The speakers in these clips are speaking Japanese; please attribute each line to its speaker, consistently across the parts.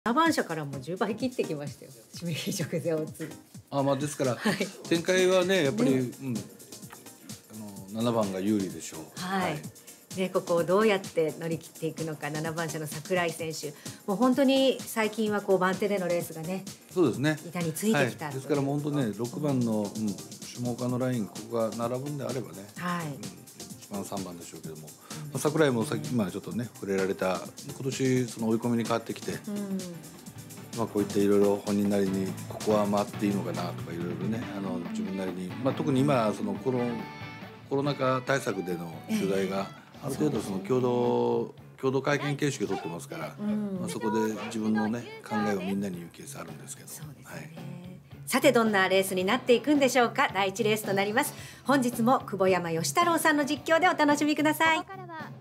Speaker 1: 7番車からも10倍切ってきましたよ、締め切り直前をつる。
Speaker 2: まあですから、はい、展開はねやっぱり、7番が有利でしょう。
Speaker 1: はい、でここをどうやって乗り切っていくのか、7番車の櫻井選手、もう本当に最近はこう番手でのレースがね、
Speaker 2: そうですね、
Speaker 1: 板についてきた、
Speaker 2: はい、ですからもう本当ね6番の、下岡のラインここが並ぶんであればね、はい、1番3番でしょうけども、櫻井もさっき今ちょっとね触れられた今年その追い込みに変わってきて、こういったいろいろ本人なりにここは回っていいのかなとかいろいろね自分なりに、特に今そのコロナ禍対策での取材がある程度その共同会見形式を取ってますから、そこで自分のね考えをみんなに言うケースあるんですけど。
Speaker 1: さてどんなレースになっていくんでしょうか。第1レースとなります。本日も久保山義太郎さんの実況でお楽しみください。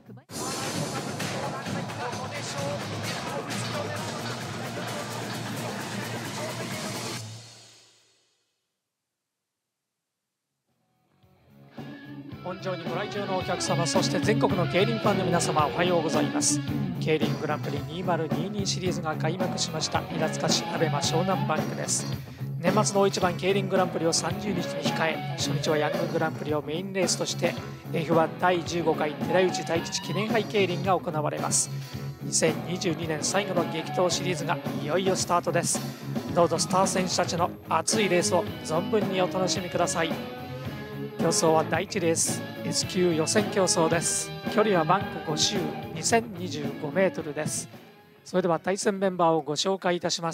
Speaker 3: 本場にご来場のお客様、そして全国の競輪ファンの皆様、おはようございます。競輪グランプリ2022シリーズが開幕しました平塚市アベマ湘南バンクです。年末の大一番競輪グランプリを30日に控え、初日はヤンググランプリをメインレースとして F1 第15回寺内大吉記念杯競輪が行われます。2022年最後の激闘シリーズがいよいよスタートです。どうぞスター選手たちの熱いレースを存分にお楽しみください。競争は第1レース S 級予選競争です。距離はバンク5周 2025 メートルです。それでは対戦メンバーをご紹介いたします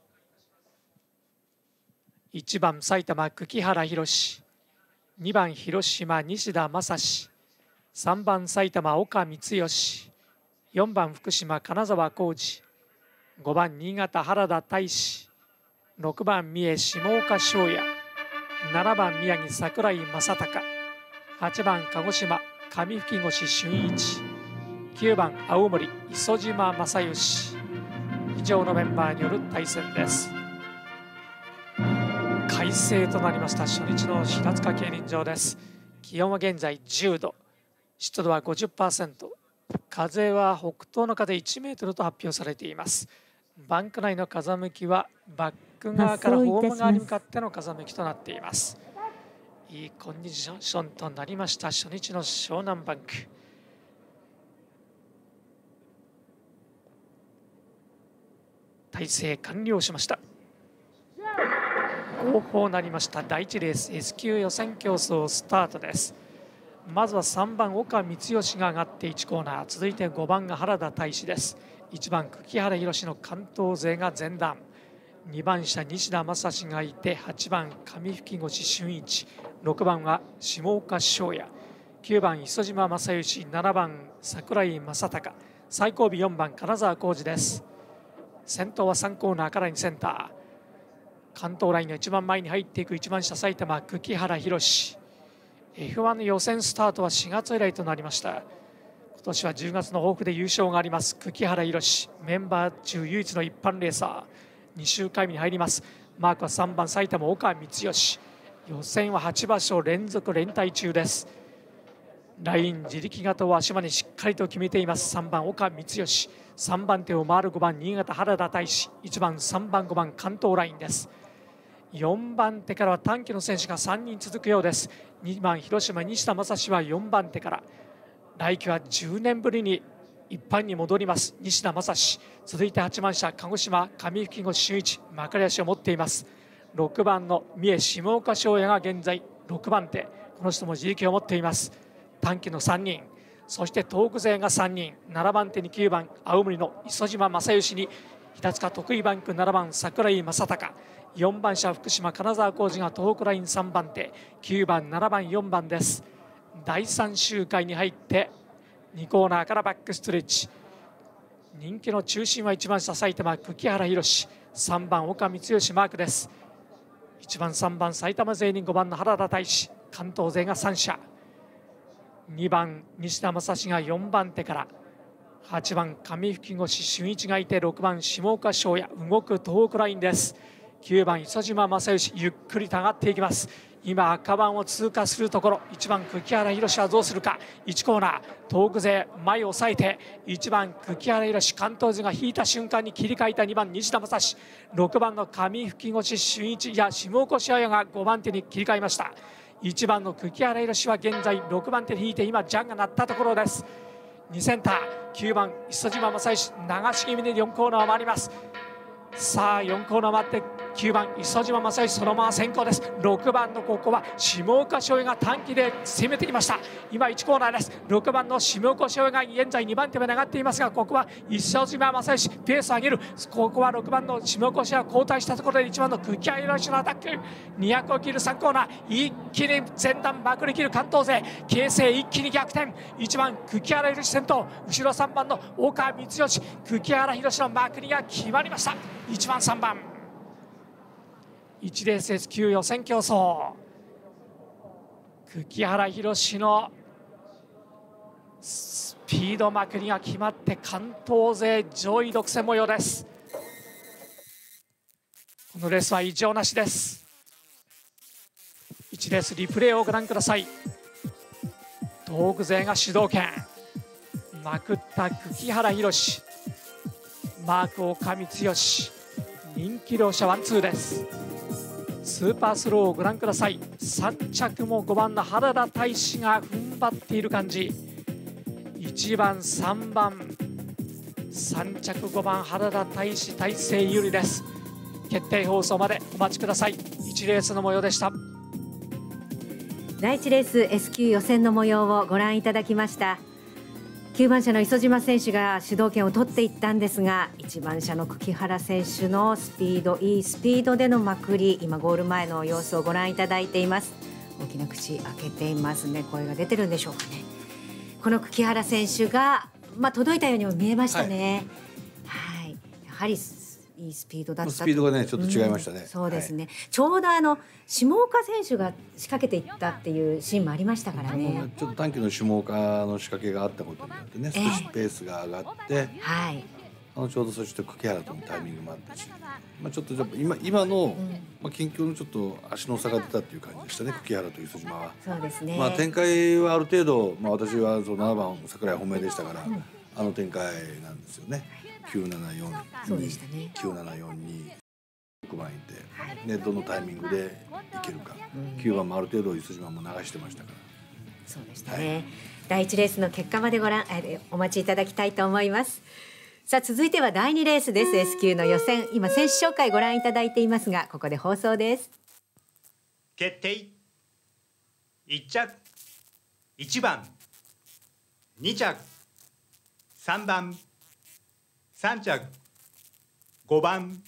Speaker 3: 。1番埼玉久木原宏、2番広島西田正史、3番埼玉岡光義、4番福島金沢浩二、5番新潟原田大志、6番三重下岡翔也、7番宮城櫻井正隆、8番鹿児島上吹越俊一、9番青森磯島正義。以上のメンバーによる対戦です。快晴となりました初日の平塚競輪場です。気温は現在10度、湿度は 50%、風は北東の風1メートルと発表されています。バンク内の風向きはバック側からホーム側に向かっての風向きとなっています。いいコンディションとなりました初日の湘南バンク。体制完了しました。後方なりました第1レース S 級予選競争スタートです。まずは3番岡光義が上がって1コーナー、続いて5番が原田大志です。1番久木原宏の関東勢が前段、2番車西田正史がいて、8番上吹越俊一、6番は下岡翔也、9番磯島正義、7番櫻井正隆、最後尾4番金沢浩二です。先頭は3コーナーから2センター、関東ラインの一番前に入っていく1番車埼玉久木原宏。 F1 の予選スタートは4月以来となりました。今年は10月の抱負で優勝があります久木原宏、メンバー中唯一の一般レーサー、2周回目に入ります。マークは3番埼玉岡光義、予選は8場所連続連帯中です。ライン自力型を足場にしっかりと決めています。3番岡光義、3番手を回る5番新潟原田大志、1番3番5番関東ラインです。4番手からは短期の選手が3人続くようです。2番広島西田正史は4番手から、来季は10年ぶりに一般に戻ります西田正史。続いて8番車鹿児島上吹越俊一、まかり足を持っています。6番の三重下岡翔也が現在6番手、この人も自力を持っています。短期の3人、そして東北勢が3人、7番手に9番青森の磯島正義に平塚得意バンク7番櫻井正隆、4番車福島金沢浩二が東北ライン3番手、9番7番4番です。第3周回に入って2コーナーからバックストレッチ、人気の中心は1番車埼玉久木原宏、3番岡光義マークです。1番3番埼玉勢に5番の原田大志、関東勢が3車、2番西田正史が4番手から、8番上吹越俊一がいて、6番下岡翔也、動く東北ラインです。9番磯島正義、ゆっくりと上がっていきます。 今赤番を通過するところ、1番久木原宏はどうするか。1コーナー東北勢前を抑えて、1番久木原宏、関東勢が引いた瞬間に切り替えた2番西田正史、6番の上吹越俊一や下越彩が5番手に切り替えました。1番の久木原宏は現在6番手に引いて、今ジャンが鳴ったところです。2センター9番磯島正義、流し気味で4コーナーを回ります。さあ4コーナー回って9番磯島正義そのまま先行です。6番のここは下岡翔が短期で攻めてきました。今1コーナーです。6番の下岡翔が現在2番手まで上がっていますが、ここは磯島正義ペースを上げる。ここは6番の下岡翔が交代したところで1番の久木原宏のアタック、200を切る3コーナー、一気に前段まくり切る関東勢、形勢一気に逆転。1番久木原宏先頭、後ろ3番の岡光義、久木原宏のまくりが決まりました。1番3番1レース S 級予選競争、久木原宏のスピードまくりが決まって関東勢上位独占模様です。このレースは異常なしです。1レースリプレイをご覧ください。東北勢が主導権、まくった久木原宏、マーク岡光義、人気両者ワンツーです。スーパースローをご覧ください。3着も5番の原田大志が踏ん張っている感じ。1番3番3着5番原田大志大勢有利です。決定放送までお待ちください。1レースの模様でした。
Speaker 1: 第1レース S 級予選の模様をご覧いただきました。9番車の磯島選手が主導権を取っていったんですが、1番車の久木原選手のスピード、いいスピードでのまくり、今ゴール前の様子をご覧いただいています。大きな口開けていますね。声が出てるんでしょうかね。この久木原選手が、届いたようにも見えましたね。はい、やはりいいスピードだった。
Speaker 2: スピードがねちょっと違いましたね。
Speaker 1: そうですね、ちょうど下岡選手が仕掛けていったっていうシーンもありましたからね。
Speaker 2: ちょっと短期の下岡の仕掛けがあったことによってね、少しペースが上がって、
Speaker 1: はい、
Speaker 2: ちょうどそして久木原とのタイミングもあったし、ちょっと今の、近況のちょっと足の差が出たっていう感じでしたね、久木原と磯島は。
Speaker 1: そうですね。
Speaker 2: 展開はある程度、私はその7番櫻井本命でしたから、あの展開なんですよね。974、
Speaker 1: そうでしたね。
Speaker 2: 9742、6番いて、でどのタイミングでいけるか。9番もある程度磯島も流してましたから。
Speaker 1: そうでしたね。第1レースの結果までお待ちいただきたいと思います。さあ続いては第2レースです。S 級の予選、今選手紹介ご覧いただいていますが、ここで放送です。
Speaker 4: 決定。1着1番、2着3番、3着5番。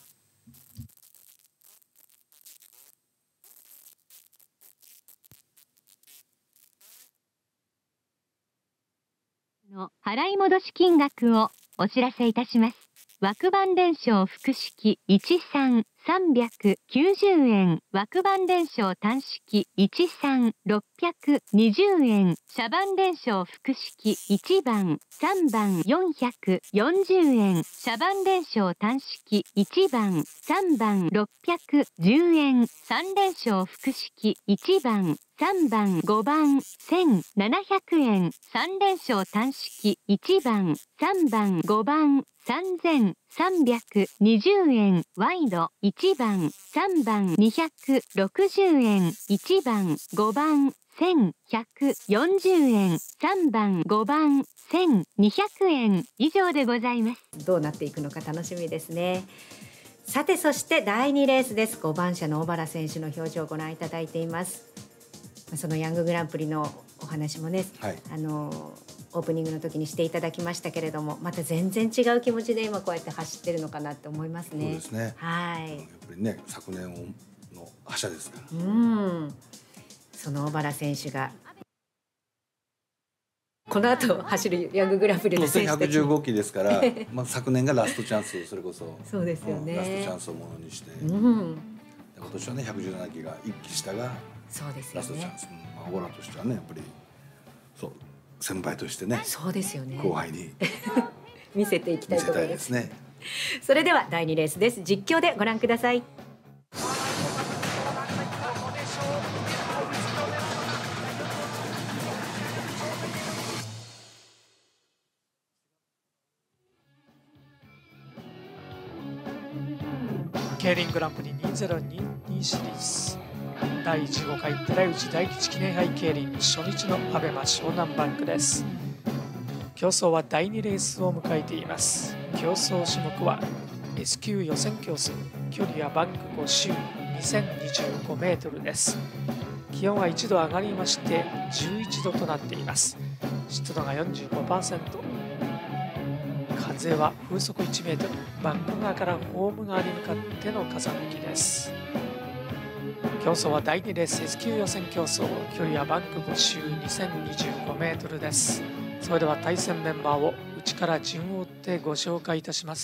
Speaker 5: の払い戻し金額をお知らせいたします。枠番伝承複式13、390円、枠番伝承単式13、620円、車番伝承複式1番、3番440円、車番伝承単式1番、3番610円、3連勝複式1番、3番5番1700円、3連勝単式1番、3番5番3320円、ワイド1番、3番260円、1番5番1140円、3番5番1200円以上でございます。
Speaker 1: どうなっていくのか楽しみですね。さてそして第2レースです。5番車の小原選手の表情をご覧いただいています。そのヤンググランプリのお話もね、
Speaker 2: はい、
Speaker 1: オープニングの時にしていただきましたけれども、また全然違う気持ちで今こうやって走ってるのかなって思いますね。
Speaker 2: そうですね。
Speaker 1: はい。
Speaker 2: やっぱりね、昨年の覇者ですから。
Speaker 1: その小原選手がこの後走るヤンググランプリの選手たち
Speaker 2: 115期ですから昨年がラストチャンスをそれこそ
Speaker 1: そうですよね、
Speaker 2: ラストチャンスをものにして、今年はね117期が1期下が
Speaker 1: そうですよね、
Speaker 2: ラストチャンス、小原としてはねやっぱりそう先輩としてね、
Speaker 1: そうですよね、
Speaker 2: 後輩に
Speaker 1: 見せていきたいところです
Speaker 2: ね。
Speaker 1: それでは第2レースです。実況でご覧ください。
Speaker 3: 競輪グランプリ2022シリーズ第15回寺内大吉記念杯競輪初日のアベマ湘南バンクです。競走は第2レースを迎えています。競走種目は S 級予選競争、距離はバンク5周2025メートルです。気温は1度上がりまして11度となっています。湿度が 45%、 風は風速1メートル、バンク側からホーム側に向かっての風向きです。競走は第2レース S 級予選競争、距離はバンク5周2025メートルです。それでは対戦メンバーを内から順を追ってご紹介いたします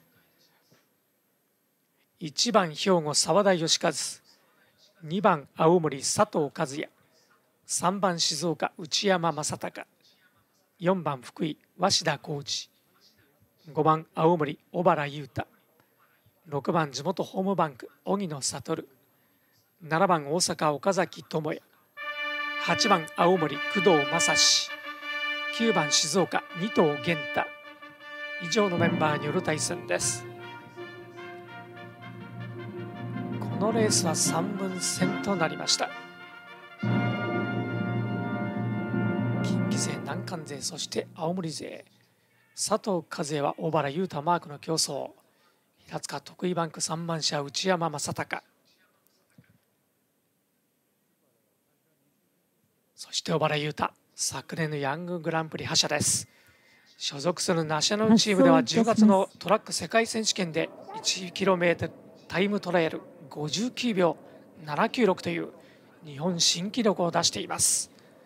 Speaker 3: 。1番兵庫澤田義和、2番青森佐藤和也、3番静岡内山正孝、4番福井鷲田浩二、5番青森小原優太、6番地元ホームバンク荻野悟、7番大阪岡崎智也、8番青森工藤正史、9番静岡二藤源太。以上のメンバーによる対戦です。このレースは3分戦となりました。近畿勢、南関勢、そして青森勢、佐藤和也は小原優太マークの競走、平塚得意バンク3番車内山正孝、そして小原優太、昨年のヤンググランプリ覇者です。所属するナショナルチームでは10月のトラック世界選手権で 1km タイムトライアル59秒796という日本新記録を出しています。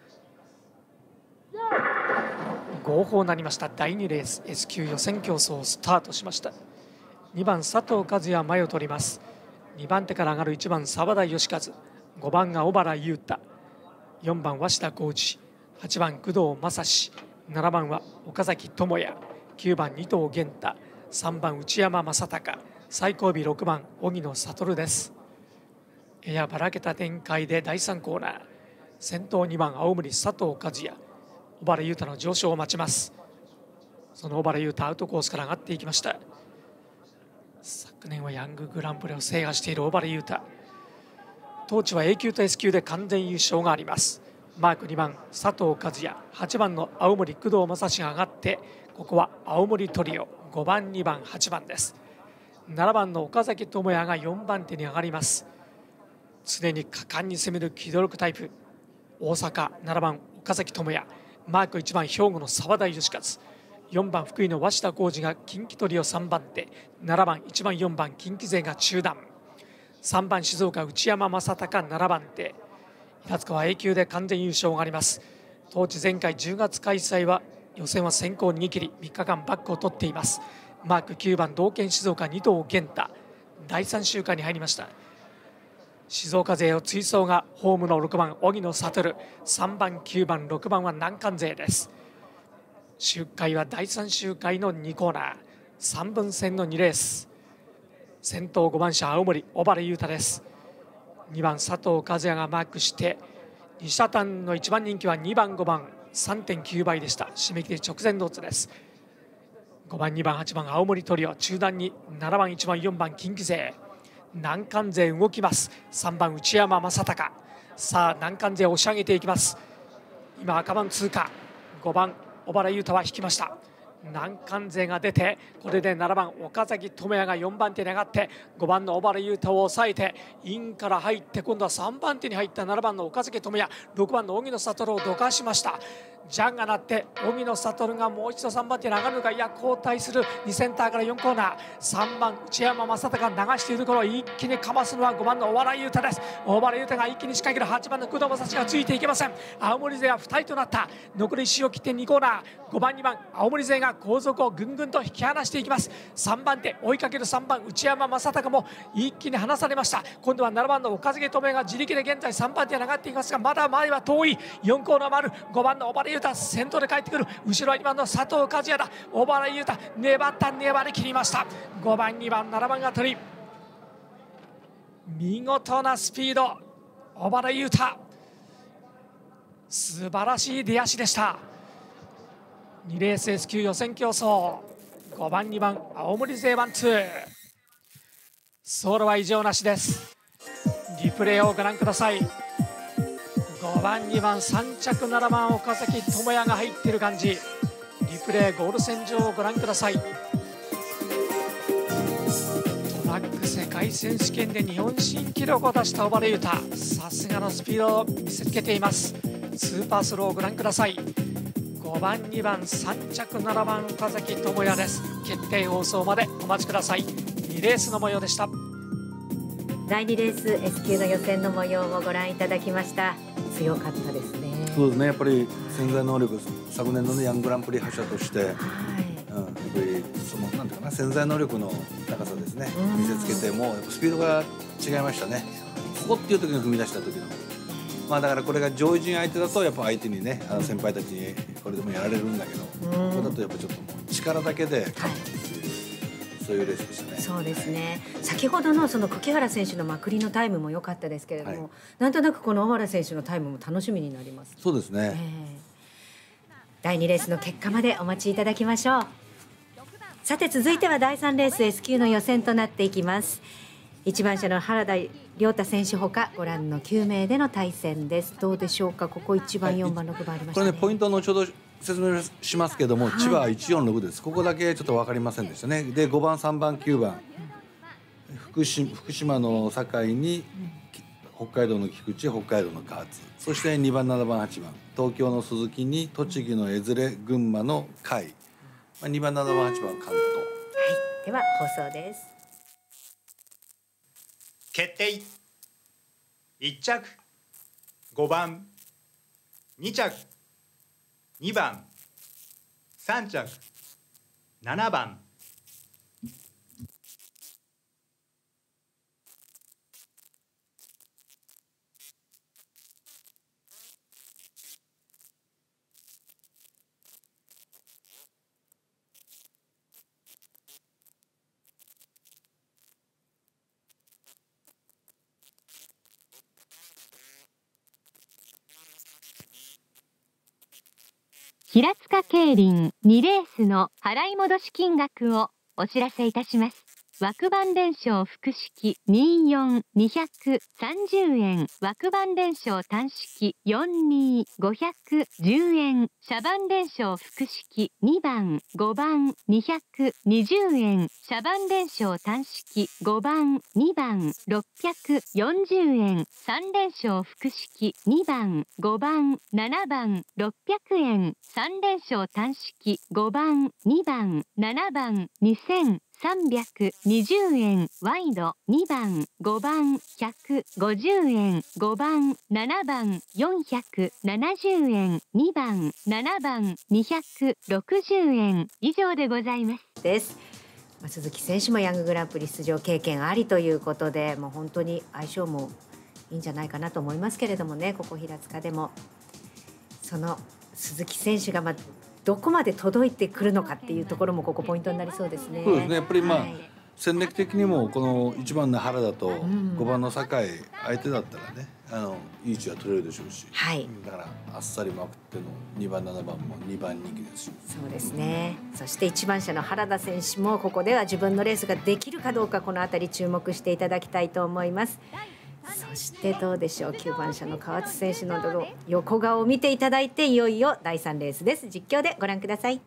Speaker 3: 号砲なりました。第2レース S 級予選競争スタートしました。2番佐藤和也前を取ります。2番手から上がる1番澤田義和、5番が小原優太、4番鷲田浩二、8番工藤正史、7番は岡崎智也、9番二藤源太、3番内山正孝、最後尾6番荻野悟です。ややばらけた展開で第3コーナー、先頭2番青森佐藤和也、小原優太の上昇を待ちます。その小原優太アウトコースから上がっていきました。昨年はヤンググランプリを制覇している小原優太、当地は A 級と S 級で完全優勝があります。マーク2番佐藤和也、8番の青森工藤正史が上がって、ここは青森トリオ5番2番8番です。7番の岡崎智也が4番手に上がります。常に果敢に攻める機動力タイプ、大阪7番岡崎智也、マーク1番兵庫の澤田義和、4番福井の鷲田浩二が近畿トリオ3番手、7番1番4番近畿勢が中段、3番静岡内山正孝7番手、平塚は A 級で完全優勝があります。当地前回10月開催は予選は先行逃げ切り3日間バックを取っています。マーク9番同県静岡二藤源太、第3週間に入りました。静岡勢を追走がホームの6番荻野悟、3番9番6番は南関勢です。周回は第3周回の2コーナー、3分戦の2レース、先頭5番車青森小原優太です。2番佐藤和也がマークして、西田丹の1番人気は2番5番 3.9 倍でした。締め切り直前のオッズです。5番2番8番青森トリオ、中段に7番1番4番近畿勢、南関勢動きます。3番内山正孝、さあ南関勢を押し上げていきます。今赤番通過、5番小原優太は引きました。南関勢が出て、これで7番岡崎智也が4番手に上がって、5番の小原優太を抑えてインから入って、今度は3番手に入った7番の岡崎智也、6番の荻野悟をどかしました。ジャンが鳴って荻野悟がもう一度3番手に上がるのか、いや交代する。2センターから4コーナー、3番内山正孝が流しているところ、一気にかますのは5番の小原優太です。小原優太が一気に仕掛ける。8番の工藤正史がついていけません。青森勢は2人となった。残り1周を切って2コーナー、5番2番青森勢が後続をぐんぐんと引き離していきます。3番手追いかける3番内山正孝も一気に離されました。今度は7番の岡崎智也が自力で現在3番手に上がっていますが、まだ前は遠い。4コーナーもある。5番の小原優太先頭で帰ってくる。後ろは2番の佐藤和也だ。小原優太粘り切りました。5番2番7番が取り、見事なスピード、小原優太素晴らしい出足でした。2レース S 級予選競争、5番2番青森勢ワンツー、 走路は異常なしです。リプレイをご覧ください。5番2番3着7番岡崎智也が入っている感じ。リプレイゴール線上をご覧ください。トラック世界選手権で日本新記録を出した小原裕太、さすがのスピードを見せつけています。スーパースローをご覧ください。5番2番3着7番岡崎智也です。決定放送までお待ちください。2レースの模様でした。
Speaker 1: 第2レース S 級の予選の模様をご覧いただきました。強かったですね。
Speaker 2: そうですね、やっぱり潜在能力、昨年の、ね、ヤンググランプリ覇者として、やっぱりそのなんていうかな、潜在能力の高さですね、見せつけて、もうスピードが違いましたね。ここっていう時の踏み出した時の、だからこれが上位陣相手だとやっぱ相手にね、先輩たちにこれでもやられるんだけど、ここだとやっぱちょっともう力だけで勝つっていう、そういうレースでしたね。
Speaker 1: そうですね。先ほどのその久木原選手のまくりのタイムも良かったですけれども、なんとなくこの小原選手のタイムも楽しみになります。
Speaker 2: そうですね。
Speaker 1: 第2レースの結果までお待ちいただきましょう。さて続いては第3レース S 級の予選となっていきます。1番車の原田亮太選手ほかご覧の9名での対戦です。どうでしょうか。ここ1番4番6番ありましたね。
Speaker 2: これね、ポイントの後ほど説明しますけども、千葉は146です。ここだけちょっと分かりませんでしたね。で5番3番9番、福島の堺に北海道の菊池、北海道の河津、そして2番7番8番東京の鈴木に栃木の江連、群馬の甲斐、2番7番8番関東。
Speaker 1: では放送です。
Speaker 4: 決定。1着5番、2着2番、3着7番。
Speaker 5: 平塚競輪2レースの払い戻し金額をお知らせいたします。枠番連勝複式24、230円。枠番連勝単式42、510円。車番連勝複式2番、5番、220円。車番連勝単式5番、2番、640円。3連勝複式2番、5番、7番、600円。3連勝単式5番、2番、7番、2320円。ワイド2番、5番、150円。5番、7番、470円。2番、7番、260円。以上でございます。
Speaker 1: 鈴木選手もヤンググランプリ出場経験ありということで、もう本当に相性もいいんじゃないかなと思いますけれどもね。ここ平塚でもその鈴木選手がどこまで届いてくるのかっていうところもここポイントになりそうですね。
Speaker 2: そうですね。やっぱり戦略的にもこの1番の原田と5番の酒井相手だったらね、いい位置は取れるでしょうし、だからあっさりまくっての2番7番も2番人気ですし。
Speaker 1: そうですね。そして1番車の原田選手もここでは自分のレースができるかどうか、このあたり注目していただきたいと思います。そしてどうでしょう、9番車の河津選手の横顔を見ていただいて、いよいよ第3レースです。実況でご覧ください。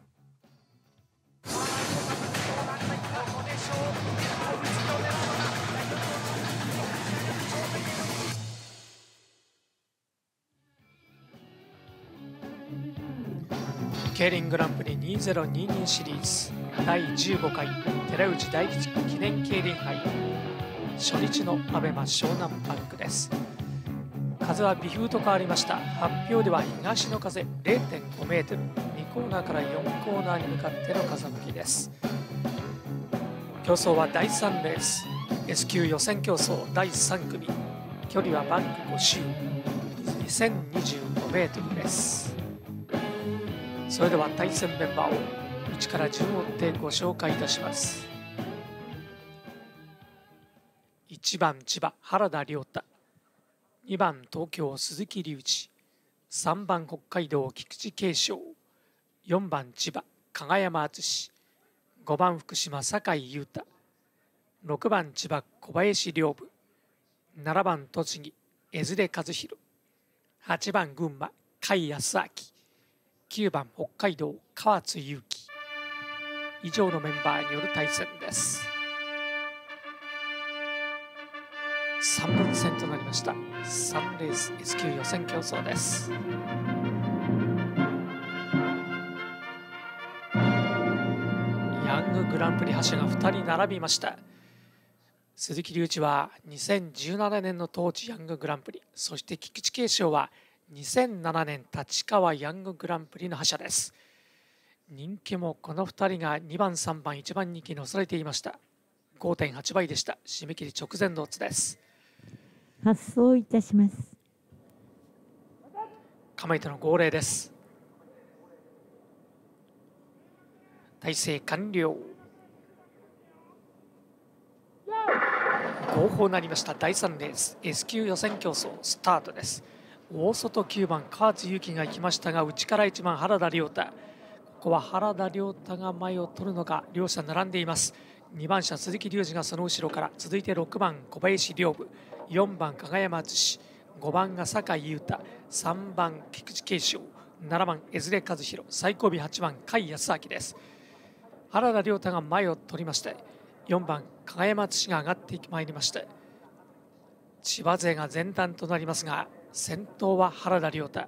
Speaker 3: 競輪グランプリ2022シリーズ第15回寺内大吉記念競輪杯初日のアベマ湘南パークです。風は微風と変わりました。発表では東の風 0.5 メートル、2コーナーから4コーナーに向かっての風向きです。競争は第3レース S 級予選競争第3組、距離はバンク5周 2025 メートルです。それでは対戦メンバーを1から順を追ってご紹介いたします。1番千葉原田亮太、2番東京鈴木隆一、3番北海道菊池慶章、4番千葉加賀山敦、5番福島酒井優太、6番千葉小林陵武、7番栃木江連和弘、8番群馬甲斐康明、9番北海道川津優輝、以上のメンバーによる対戦です。3分戦となりました。3レース S 級予選競争です。ヤンググランプリ覇者が2人並びました。鈴木隆一は2017年の当時ヤンググランプリ、そして菊池圭翔は2007年立川ヤンググランプリの覇者です。人気もこの2人が2番3番1番人気に押されていました。 5.8 倍でした。締め切り直前のオッズです。
Speaker 6: 発送いたします。
Speaker 3: 構えての号令です。体勢完了。号砲なりました。第3レース S 級予選競争スタートです。大外9番川津優輝が行きましたが、内から1番原田亮太、ここは原田亮太が前を取るのか。両者並んでいます。2番車鈴木隆二がその後ろから、続いて6番小林陵武、4番加賀山敦、5番が酒井優太、3番菊池圭翔、7番江連和弘、最後尾8番甲斐康明です。原田亮太が前を取りまして、4番加賀山敦が上がってまいりまして、千葉勢が前段となりますが、先頭は原田亮太。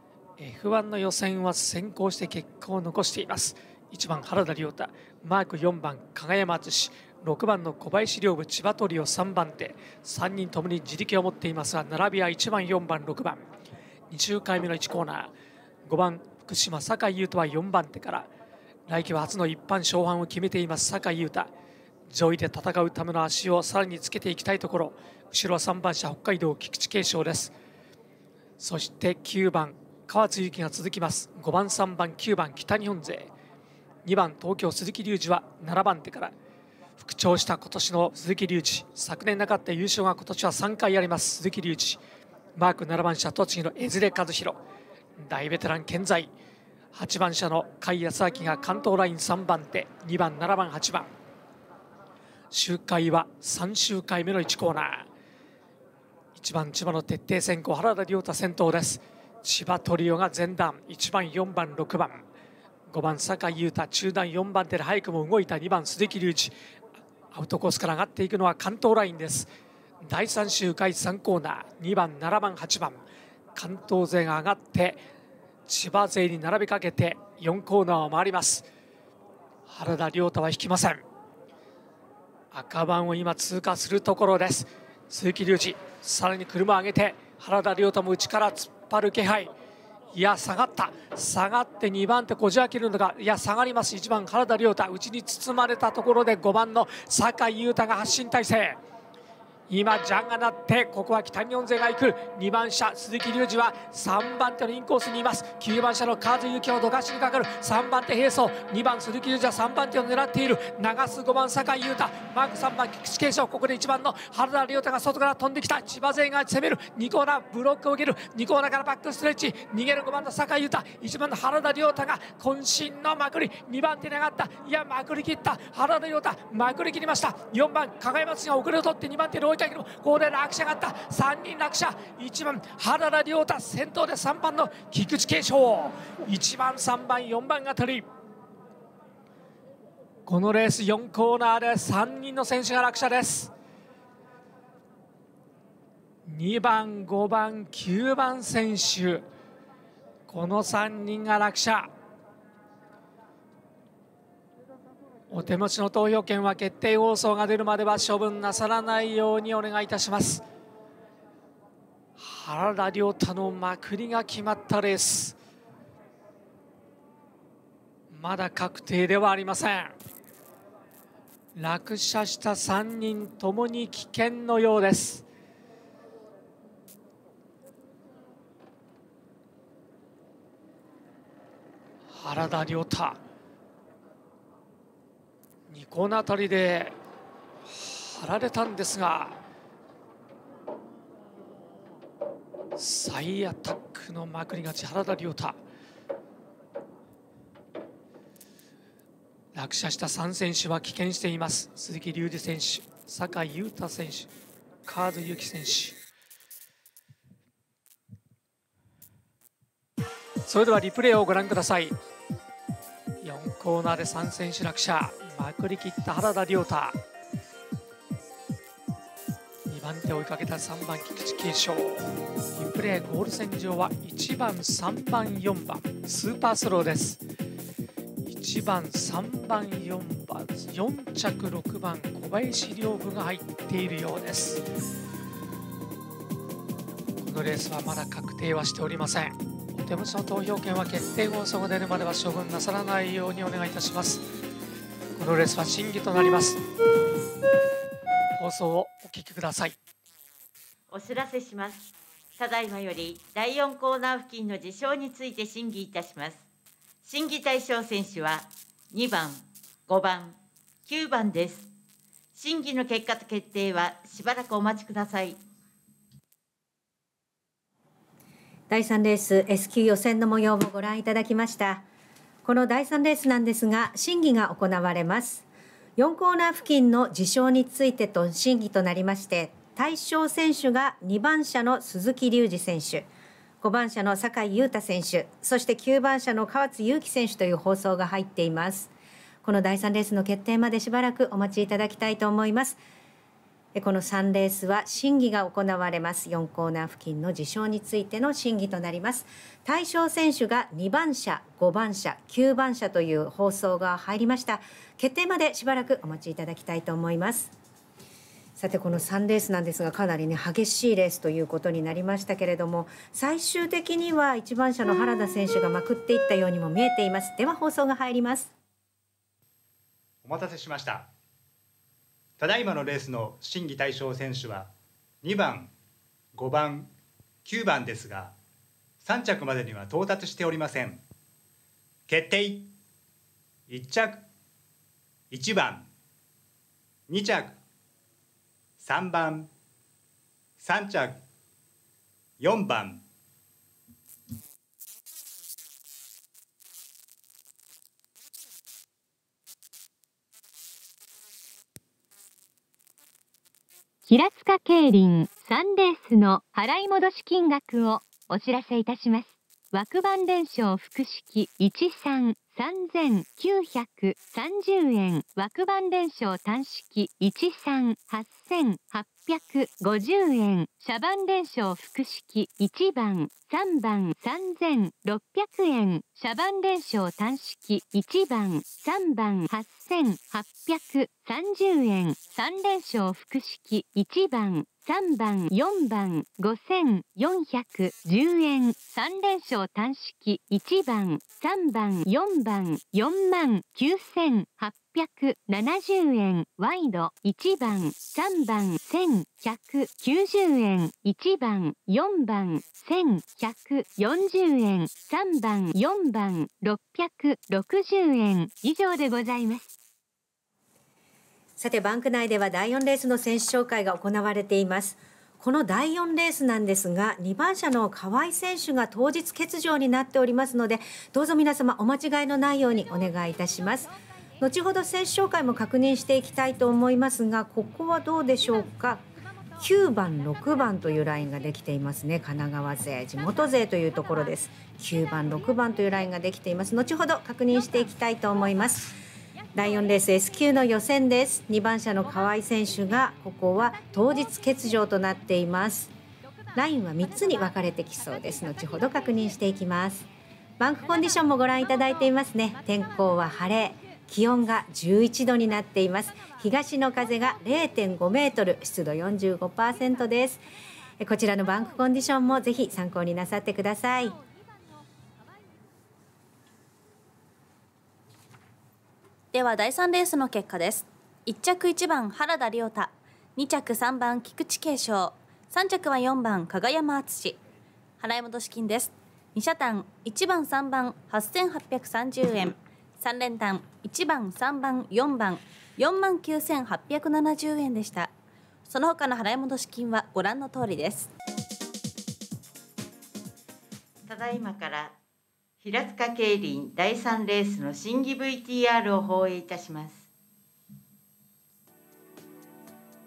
Speaker 3: F1 の予選は先行して結果を残しています。1番原田亮太、マーク4番加賀山敦、6番の小林陵武、千葉トリオ3番手、3人ともに自力を持っていますが、並びは1番4番6番。2周回目の1コーナー、5番福島酒井優斗は4番手から、来季は初の一般勝敗を決めています酒井優太。上位で戦うための足をさらにつけていきたいところ。後ろは3番車北海道菊池圭翔です。そして9番川津優輝が続きます。5番3番9番北日本勢、2番東京鈴木隆二は7番手から、復調した今年の鈴木隆二、昨年なかった優勝が今年は3回あります。鈴木隆二、マーク7番車栃木の江連和弘、大ベテラン健在。8番車の甲斐康明が関東ライン3番手、2番7番8番。周回は3周回目の1コーナー、1番千葉の徹底先行原田亮太先頭です。千葉トリオが前段、1番4番6番、5番酒井優太、中段4番手で早くも動いた2番鈴木隆二。アウトコースから上がっていくのは関東ラインです。第3周回3コーナー、2番7番8番、関東勢が上がって千葉勢に並びかけて4コーナーを回ります。原田亮太は引きません。赤番を今通過するところです。鈴木隆二、さらに車を上げて原田亮太も内から突っ張る気配。いや下がった、下がって2番手こじ開けるのか、いや下がります。1番原田亮太、内に包まれたところで5番の酒井優太が発進体制。今ジャンが鳴って、ここは北日本勢が行く。2番車鈴木隆二は3番手のインコースにいます。9番車の川津優輝をどかしにかかる。3番手並走、2番鈴木隆二は3番手を狙っている。流す5番酒井優太、マーク3番菊池圭翔、ここで1番の原田亮太が外から飛んできた。千葉勢が攻める。2コーナーブロックを受ける。2コーナーからバックストレッチ、逃げる5番の酒井優太、1番の原田亮太が渾身のまくり、2番手に上がった。いやまくり切った。原田亮太まくり切りました。4番加賀山敦が遅れを取って2番手に置いたけど、ここで落車があった。3人落車。1番原田亮太先頭で、3番の菊池圭翔、1番3番4番が取り。このレース4コーナーで3人の選手が落車です。2番5番9番選手、この3人が落車。お手持ちの投票権は決定放送が出るまでは処分なさらないようにお願いいたします。原田亮太のまくりが決まったレース、まだ確定ではありません。落車した3人ともに危険のようです。原田亮太、2コーナーあたりで張られたんですが、再アタックのまくり勝ち原田亮太。落車した3選手は棄権しています。鈴木隆二選手、 酒井優太選手、河津優希選手。それではリプレイをご覧ください。4コーナーで3選手落車、まくり切った原田亮太。2番手を追いかけた3番菊池継承。リプレイゴール線上は1番3番4番スーパースローです。1番3番4番4着6番小林陵侑が入っているようです。このレースはまだ確定はしておりません。お手持ちの投票権は決定放送が出るまでは処分なさらないようにお願いいたします。このレースは審議となります。放送をお聞きください。
Speaker 7: お知らせします。ただいまより第4コーナー付近の事象について審議いたします。審議対象選手は2番、5番、9番です。審議の結果と決定はしばらくお待ちください。
Speaker 1: 第3レース S 級予選の模様をご覧いただきました。この第3レースなんですが、審議が行われます。4コーナー付近の事象についてと審議となりまして、対象選手が2番車の鈴木隆二選手、5番車の酒井優太選手、そして9番車の河津優希選手という放送が入っています。この第3レースの決定までしばらくお待ちいただきたいと思います。この3レースは審議が行われます。4コーナー付近の事象についての審議となります。対象選手が2番車、5番車、9番車という放送が入りました。決定までしばらくお待ちいただきたいと思います。さてこの3レースなんですが、かなりね激しいレースということになりましたけれども、最終的には1番車の原田選手がまくっていったようにも見えています。では放送が入ります。
Speaker 4: お待たせしました。ただいまのレースの審議対象選手は2番、5番、9番ですが、3着までには到達しておりません。決定。1着1番、2着3番、3着4番。
Speaker 5: 平塚競輪3レースの払い戻し金額をお知らせいたします。枠番伝承複式13 3930円、枠番伝承単式13 8850円、車番伝承複式1番3番3600円、車番伝承単式1番3番8830円、3連勝複式1番3番4番5410円、3連勝単式1番3番4番4万9870円、ワイド1番3番1190円、1番4番1140円、3番4番660円以上でございます。
Speaker 1: さてバンク内では第4レースの選手紹介が行われています。この第4レースなんですが、2番車の河合選手が当日欠場になっておりますので、どうぞ皆様お間違いのないようにお願いいたします。後ほど選手紹介も確認していきたいと思いますが、ここはどうでしょうか。9番6番というラインができていますね。神奈川勢、地元勢というところです。9番6番というラインができています。後ほど確認していきたいと思います。第4レース S 級の予選です。2番車の河合選手がここは当日欠場となっています。ラインは3つに分かれてきそうです。後ほど確認していきます。バンクコンディションもご覧いただいていますね。天候は晴れ、気温が11度になっています。東の風が 0.5 メートル、湿度 45% です。こちらのバンクコンディションもぜひ参考になさってください。
Speaker 8: では第3レースの結果です。1着1番原田亮太、2着3番菊池継承、3着は4番加賀山敦。払い戻し金です。2車単1番3番8830円、3連単1番3番4番49,870円でした。その他の払い戻し金はご覧の通りです。
Speaker 7: ただいまから平塚競輪第3レースの審議 VTR を放映いたします。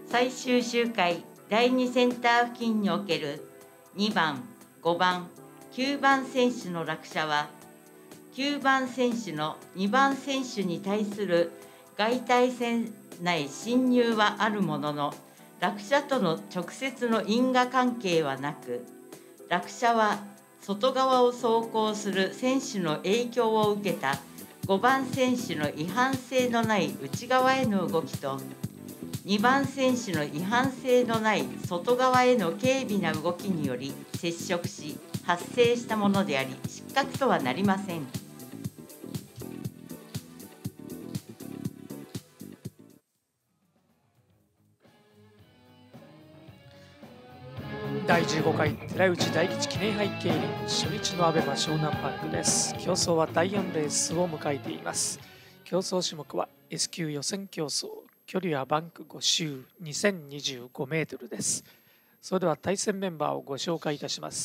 Speaker 7: 最終周回第2センター付近における2番、5番、9番選手の落車は、9番選手の2番選手に対する外対線内侵入はあるものの、落車との直接の因果関係はなく、落車は外側を走行する選手の影響を受けた5番選手の違反性のない内側への動きと、2番選手の違反性のない外側への軽微な動きにより接触し発生したものであり、失格とはなりません。
Speaker 3: 第15回寺内大吉記念杯競輪初日のアベマ湘南バンクです。競争は第4レースを迎えています。競争種目は S 級予選競争、距離はバンク5周2025メートルです。それでは対戦メンバーをご紹介いたします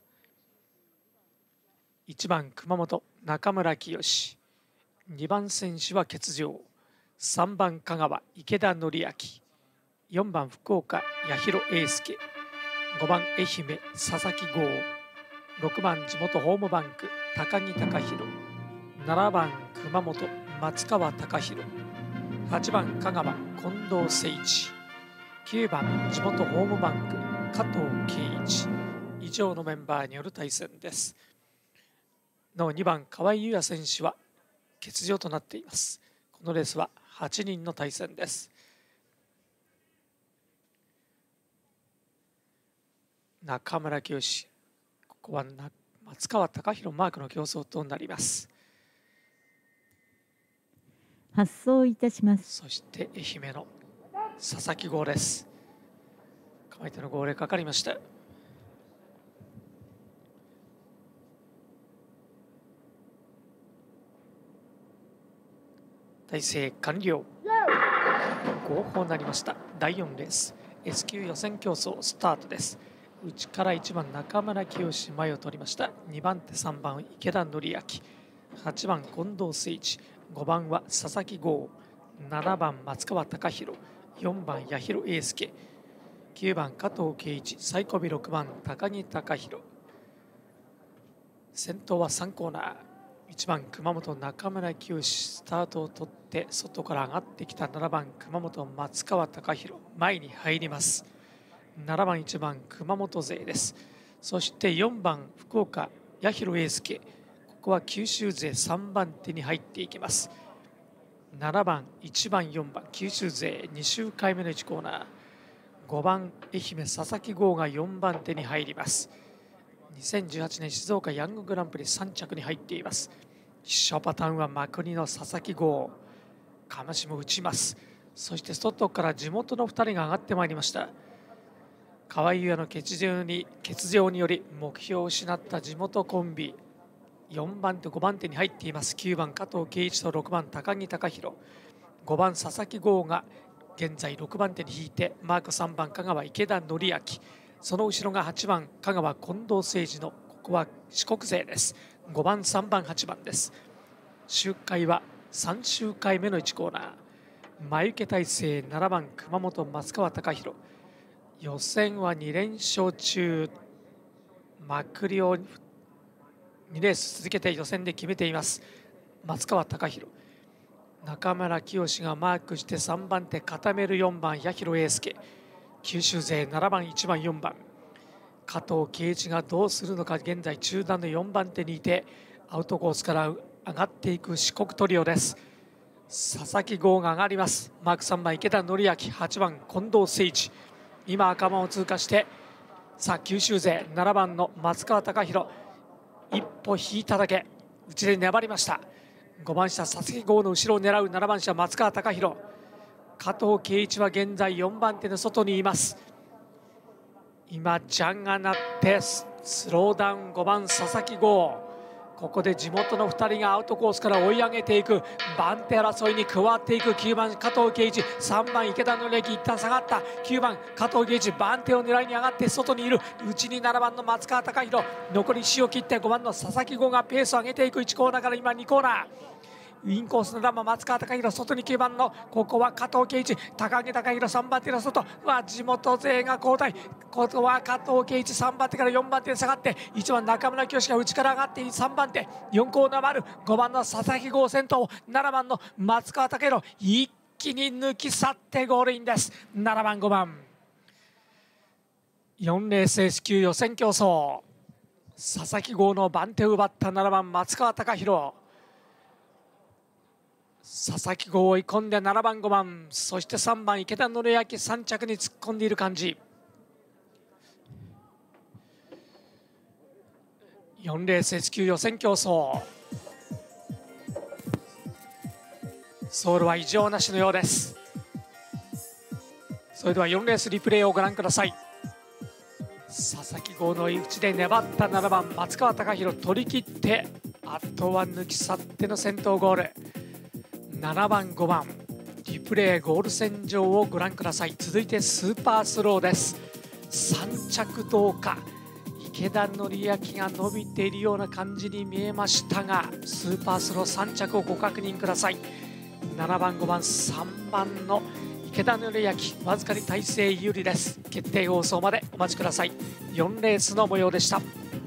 Speaker 3: 。1番熊本中村清、2番選手は欠場、3番香川池田紀明、4番福岡八尋英介、5番愛媛佐々木剛、6番地元ホームバンク高木貴弘、7番熊本松川貴弘、8番香川近藤誠一、9番地元ホームバンク加藤圭一。以上のメンバーによる対戦です。なお2番河合優也選手は欠場となっています。このレースは8人の対戦です。中村清、ここは松川貴弘マークの競争となります。
Speaker 6: 発送いたします。
Speaker 3: そして愛媛の佐々木剛です。構えての号令かかりました。体制完了。号砲になりました。第4レース S 級予選競争スタートです。内から1番中村清前を取りました。2番手3番池田紀明、8番近藤誠一、5番は佐々木剛、7番松川貴弘、4番八尋英介、9番加藤圭一、最後尾6番高木貴弘。先頭は3コーナー。1番熊本中村清、スタートを取って外から上がってきた7番熊本松川貴弘、前に入ります。7番1番熊本勢です。そして4番福岡八尋英介、ここは九州勢3番手に入っていきます。7番1番4番九州勢2周回目の1コーナー。5番愛媛佐々木剛が4番手に入ります。2018年静岡ヤンググランプリ3着に入っています。必勝パターンはマクニの佐々木剛、かましも打ちます。そして外から地元の2人が上がってまいりました。河合優也の欠場により目標を失った地元コンビ、4番手5番手に入っています。9番加藤圭一と6番高木貴弘、5番佐々木剛が現在6番手に引いて、マーク3番香川池田紀明、その後ろが8番香川近藤誠二の、ここは四国勢です。5番3番8番です。周回は3周回目の1コーナー。前受け体制7番熊本松川貴弘、予選は2連勝中、まくりを2レース続けて予選で決めています松川貴弘。中村清がマークして3番手固める4番八尋英介、九州勢7番1番4番加藤圭一がどうするのか。現在中段の4番手にいて、アウトコースから上がっていく四国トリオです。佐々木剛が上がります。マーク3番池田紀明、8番近藤誠一、今赤番を通過して、さあ九州勢7番の松川貴弘、一歩引いただけ内で粘りました。5番下佐々木剛の後ろを狙う7番下松川貴弘、加藤圭一は現在4番手の外にいます。今ジャンが鳴ってスローダウン、5番佐々木剛、ここで地元の2人がアウトコースから追い上げていく、番手争いに加わっていく。9番加藤圭一、3番池田紀明、一旦下がった。9番加藤圭一、番手を狙いに上がって外にいる。内に7番の松川貴弘、残り1周を切って5番の佐々木剛がペースを上げていく。1コーナーから今2コーナー、 インコースのランマ松川貴弘、外に9番のここは加藤圭一、高木貴弘3番手の外は地元勢が交代。ここは加藤圭一3番手から4番手に下がって1番中村清が内から上がって3番手、4コーナー丸5番の佐々木剛先頭、7番の松川貴弘一気に抜き去ってゴールインです。7番5番4レース S 級予選競争、佐々木剛の番手を奪った7番松川貴弘、佐々木剛を追い込んで7番5番、そして3番池田紀明3着に突っ込んでいる感じ。4レース S 級予選競争、ソールは異常なしのようです。それでは4レースリプレイをご覧ください。佐々木剛の内で粘った7番松川貴弘、取り切ってあとは抜き去っての先頭ゴール。7番5番リプレイゴール線上をご覧ください。続いてスーパースローです。3着どうか、池田紀明が伸びているような感じに見えましたが、スーパースロー3着をご確認ください。7番5番3番の池田紀明、わずかに体勢有利です。決定放送までお待ちください。4レースの模様でした。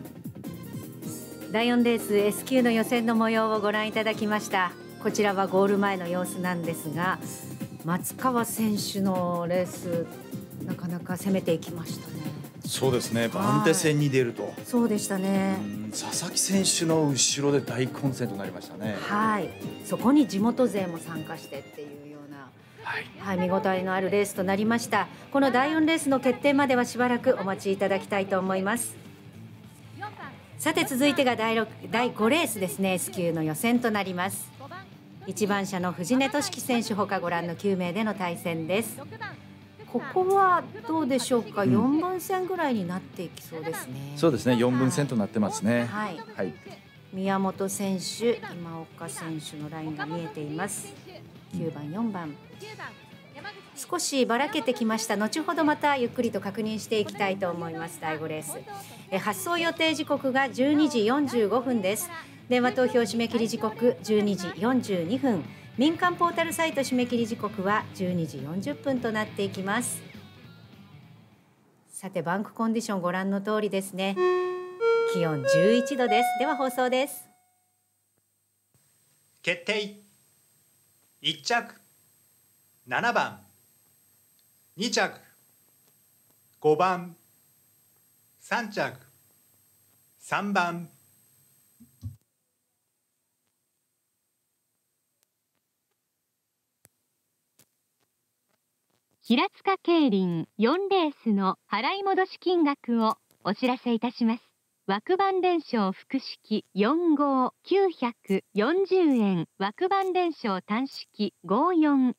Speaker 1: 第4レース S 級の予選の模様をご覧いただきました。こちらはゴール前の様子なんですが、松川選手のレースなかなか攻めていきましたね。
Speaker 9: そうですね、番手戦に出ると。
Speaker 1: そうでしたね。
Speaker 9: 佐々木選手の後ろで大混戦となりましたね。
Speaker 1: はい、そこに地元勢も参加してっていうような、はい、見応えのあるレースとなりました。この第4レースの決定まではしばらくお待ちいただきたいと思います。さて続いてが第5レースですね。 S 級の予選となります。1番車の藤根俊樹選手ほかご覧の9名での対戦です。ここはどうでしょうか、4分線ぐらいになっていきそうですね。
Speaker 9: そうですね、4分線となってますね。
Speaker 1: はい、
Speaker 9: はい、
Speaker 1: 宮本選手、今岡選手のラインが見えています。9番4番少しばらけてきました。後ほどまたゆっくりと確認していきたいと思います。第5レース発送予定時刻が12時45分です。電話投票締め切り時刻12時42分、民間ポータルサイト締め切り時刻は12時40分となっていきます。さてバンクコンディションご覧の通りですね。気温11度です。では放送です。
Speaker 4: 決定。1着7番、2着5番、3着3番。
Speaker 5: 平塚競輪4レースの払い戻し金額をお知らせいたします。枠番連勝複式4号940円、枠番連勝単式54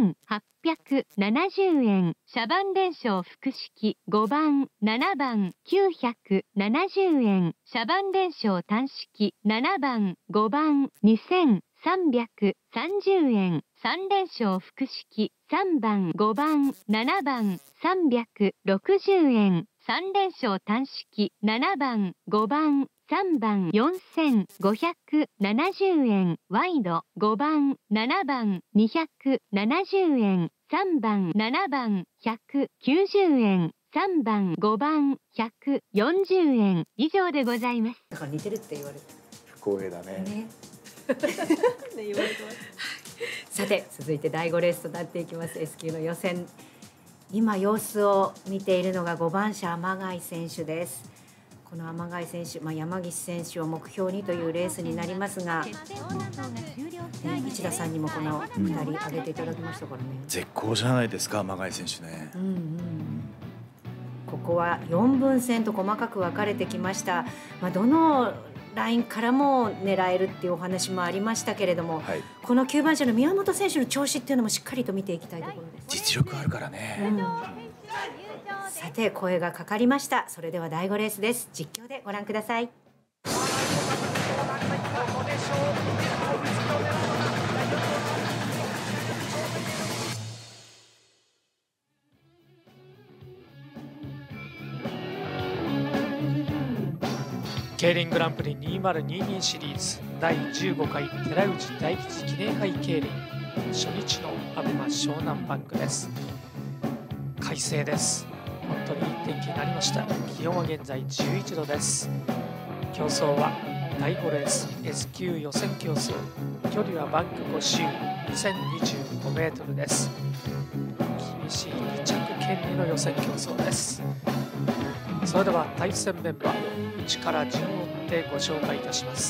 Speaker 5: 1870円、車番連勝複式5番7番970円、車番連勝単式7番5番2330円、3連勝複式3番5番7番360円、3連勝単式7番5番3番4570円、ワイド5番7番270円、3番7番190円、3番5番140円以上でございます。
Speaker 1: だから似てるって言われて
Speaker 9: 不公平だね。
Speaker 1: ね言われてますさて続いて第5レースとなっていきます。 S 級の予選、今様子を見ているのが5番車天貝選手です。この天貝選手、山岸選手を目標にというレースになりますが、市田さんにもこの2人挙げていただきましたからね。
Speaker 9: 絶好じゃないですか天貝選手ね。
Speaker 1: ここは4分線と細かく分かれてきました。どのラインからも狙えるっていうお話もありましたけれども、この9番車の宮本選手の調子っていうのもしっかりと見ていきたいところです。
Speaker 9: 実力あるからね。
Speaker 1: さて声がかかりました。それでは第5レースです。実況でご覧ください。
Speaker 3: 競輪グランプリ2022シリーズ第15回寺内大吉記念杯競輪初日のアベマ湘南バンクです。快晴です。本当にいい天気になりました。気温は現在11度です。競走は第5レース S 級予選競争、距離はバンク5周 2025 メートルです。厳しい2着権利の予選競争です。それでは対戦メンバーを内から順を追ってご紹介いたします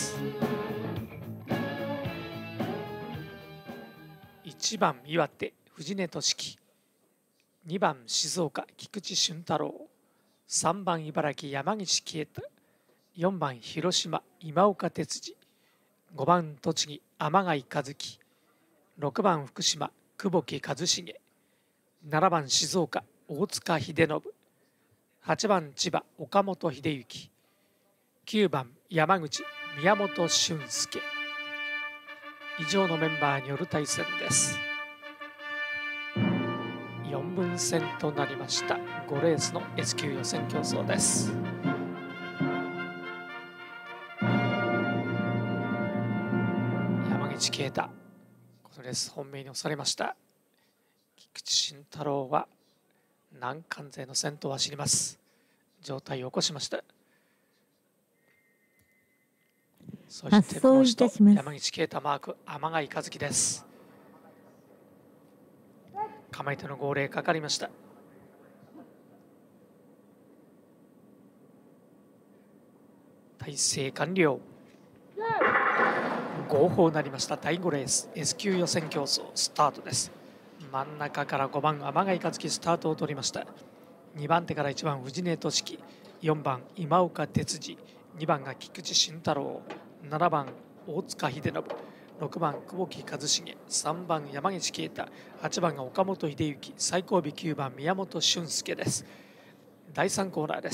Speaker 3: 。1番岩手藤根俊樹、2番静岡菊池俊太郎、3番茨城山岸啓太、4番広島今岡哲司、5番栃木天貝一樹、6番福島久保木一茂、7番静岡大塚秀信、8番千葉岡本秀幸、9番山口宮本俊介。以上のメンバーによる対戦です。4分戦となりました5レースの S 級予選競争です。山口啓太、このレース本命に押されました。菊池慎太郎は南関勢の先頭を走ります。状態を起こしました。そしてもう一度山口啓太マーク天貝一樹です。構えての号令かかりました。体勢完了。号砲になりました。第5レース S 級予選競争スタートです。真ん中から5番天貝一樹スタートを取りました。2番手から1番藤根俊樹、4番今岡哲司、2番が菊池慎太郎、7番大塚秀信、6番久保木一茂、3番山口啓太、8番が岡本秀幸、最後尾9番宮本俊介です。第3コーナーです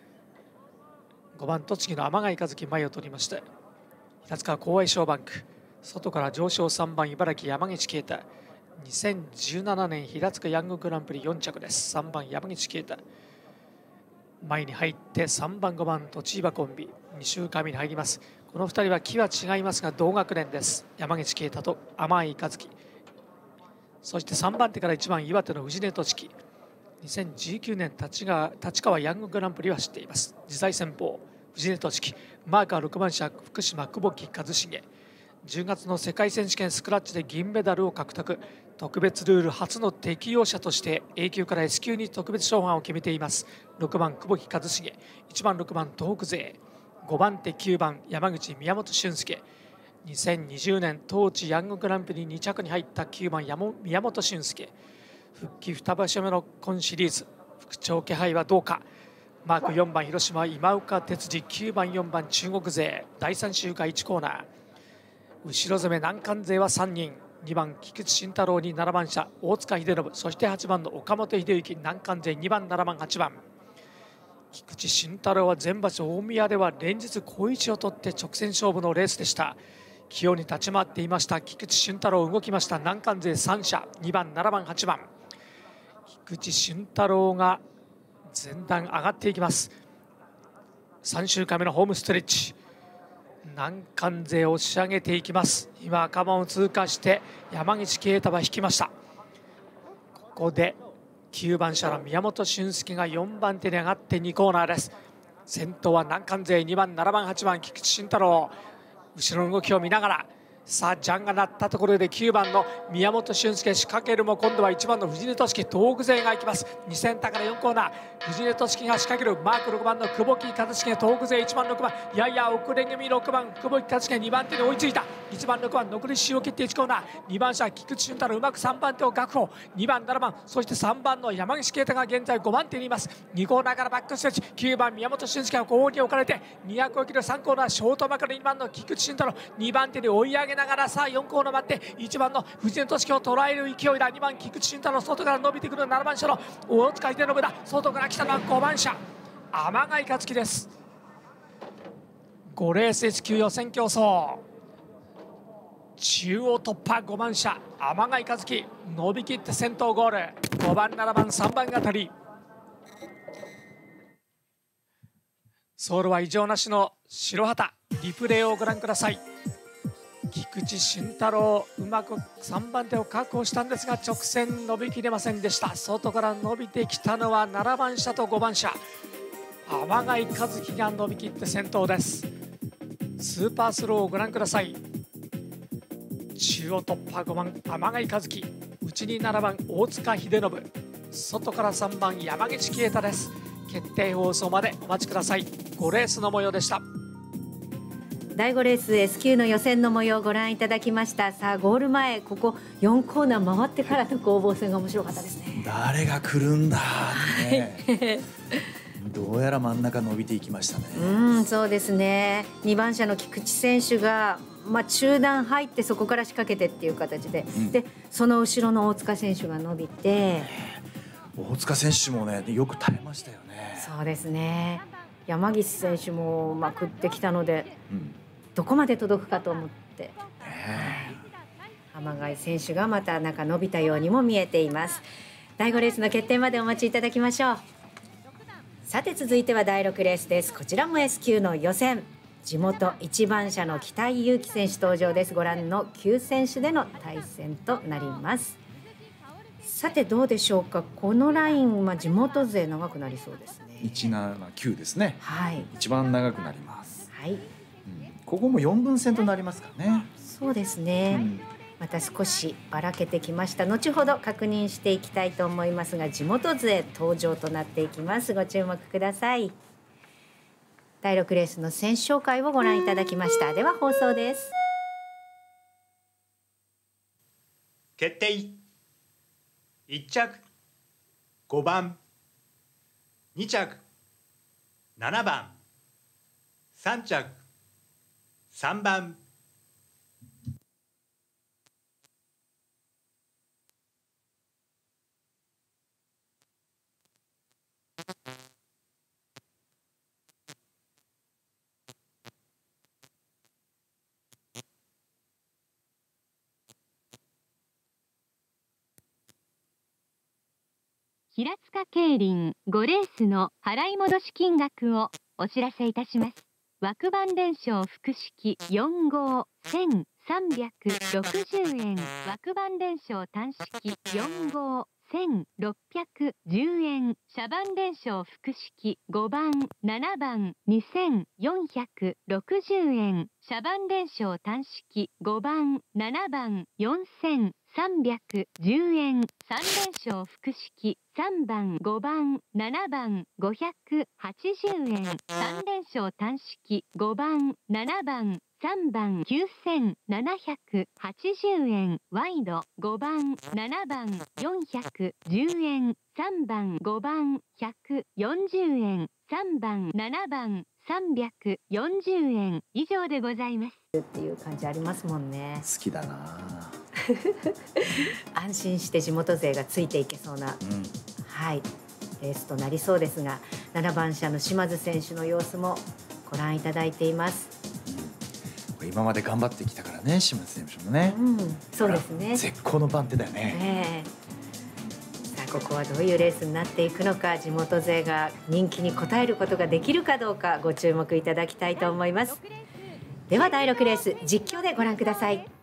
Speaker 3: 。5番栃木の天貝一樹前を取りました。平塚高愛賞バンク、外から上昇3番茨城山口啓太、2017年平塚ヤンググランプリ4着です。3番山口啓太、前に入って3番5番栃木コンビ2周回目に入ります。この2人は気は違いますが同学年です。山口啓太と天貝一樹、そして3番手から1番岩手の藤根俊樹、2019年立川ヤンググランプリは知っています。自在戦法藤根俊樹、マーカー6番車福島久保木一茂、10月の世界選手権スクラッチで銀メダルを獲得、特別ルール初の適用者として A 級から S 級に特別賞範を決めています。6番久保木一茂、1番6番東北勢、5番手9番山口宮本俊介、2020年当地ヤンググランプリ2着に入った9番宮本俊介、復帰2場所目の今シリーズ復調気配はどうか。マーク4番広島今岡哲司、9番4番中国勢、第3周回1コーナー、後ろ攻め南関勢は3人、2番菊池慎太郎に7番車大塚秀信、そして8番の岡本秀幸、南関勢2番7番8番。菊池慎太郎は前場所大宮では連日好位置を取って直線勝負のレースでした。器用に立ち回っていました菊池慎太郎、動きました。南関勢3車2番7番8番。菊池慎太郎が前段上がっていきます。3周回目のホームストレッチ、南関勢を押し上げていきます。今赤門を通過して山口啓太は引きました。ここで9番車の宮本俊介が4番手に上がって2コーナーです。先頭は南関勢2番7番8番菊池慎太郎、後ろの動きを見ながら、さあジャンが鳴ったところで9番の宮本俊介仕掛けるも、今度は1番の藤根俊樹東北勢が行きます。2000から4コーナー、藤根俊樹が仕掛ける。マーク6番の久保木一茂東北勢1番6番やや遅れ気味6番久保木一茂2番手に追いついた。1番6番残り周を切って1コーナー、2番車菊池俊太郎うまく3番手を確保、2番7番そして3番の山口啓太が現在5番手にいます。2コーナーからバックステージ、9番宮本俊介が後方に置かれて200を切る3コーナー、ショートマクの2番の菊池俊太郎2番手に追い上げながら、さあ4コーナー待って1番の藤根俊樹を捉える勢いだ。2番菊池俊太郎、外から伸びてくる7番車の大塚秀信だ。外から来たのは5番車天貝一樹です。5レース S 級予選競争、中央突破5番車天貝一樹伸びきって先頭ゴール、5番7番3番あたり。 ソールは異常なしの白旗。リプレイをご覧ください。菊池俊太郎、うまく3番手を確保したんですが直線伸びきれませんでした。外から伸びてきたのは7番車と5番車。天貝一輝が伸びきって先頭です。スーパースローをご覧ください。中央突破5番天貝一輝、内に7番大塚秀信、外から3番山口啓太です。決定放送までお待ちください。5レースの模様でした。
Speaker 1: 第5レース S 級の予選の模様をご覧いただきました。さあゴール前ここ4コーナー回ってからの攻防戦が面白かったですね。
Speaker 9: 誰が来るんだってねどうやら真ん中伸びていきましたね。
Speaker 1: そうですね。2番車の菊池選手が中段入ってそこから仕掛けてっていう形で、でその後ろの大塚選手が伸びて、
Speaker 9: 大塚選手もねよく耐えましたよね。
Speaker 1: そうですね。山岸選手もまくってきたので、どこまで届くかと思って、天貝選手がまた中伸びたようにも見えています。第5レースの決定までお待ちいただきましょう。さて続いては第6レースです。こちらも S 級の予選、地元1番車の北井祐樹選手登場です。ご覧の9選手での対戦となります。さてどうでしょうか、このライン、地元勢長くなりそうですね。
Speaker 9: 179ですね。
Speaker 1: はい。
Speaker 9: 一番長くなります。
Speaker 1: はい。
Speaker 9: ここも4分線となりますからね。
Speaker 1: そうですね。また少しばらけてきました。後ほど確認していきたいと思いますが、地元勢登場となっていきます。ご注目ください。第6レースの選手紹介をご覧いただきました。では放送です。
Speaker 4: 決定。1着5番、2着7番、3着3番。
Speaker 5: 平塚競輪5レースの払い戻し金額をお知らせいたします。枠番伝承複式4号1360円、枠番伝承単式4号1610円、車番伝承複式5番7番2460円、車番伝承単式5番7番4310円、3連勝複式3番5番7番580円、3連勝単式5番7番3番9780円、ワイド5番7番410円、3番5番140円、3番7番340円以上でございます
Speaker 1: っていう感じありますもんね。
Speaker 9: 好きだな
Speaker 1: 安心して地元勢がついていけそうな、はい、レースとなりそうですが、7番車の島津選手の様子もご覧いただいています。
Speaker 9: 今まで頑張ってきたからね、島津選手もね、
Speaker 1: そうですね、
Speaker 9: 絶好の番手だよね。
Speaker 1: さあここはどういうレースになっていくのか、地元勢が人気に応えることができるかどうかご注目いただきたいと思います。では第6レース実況でご覧ください。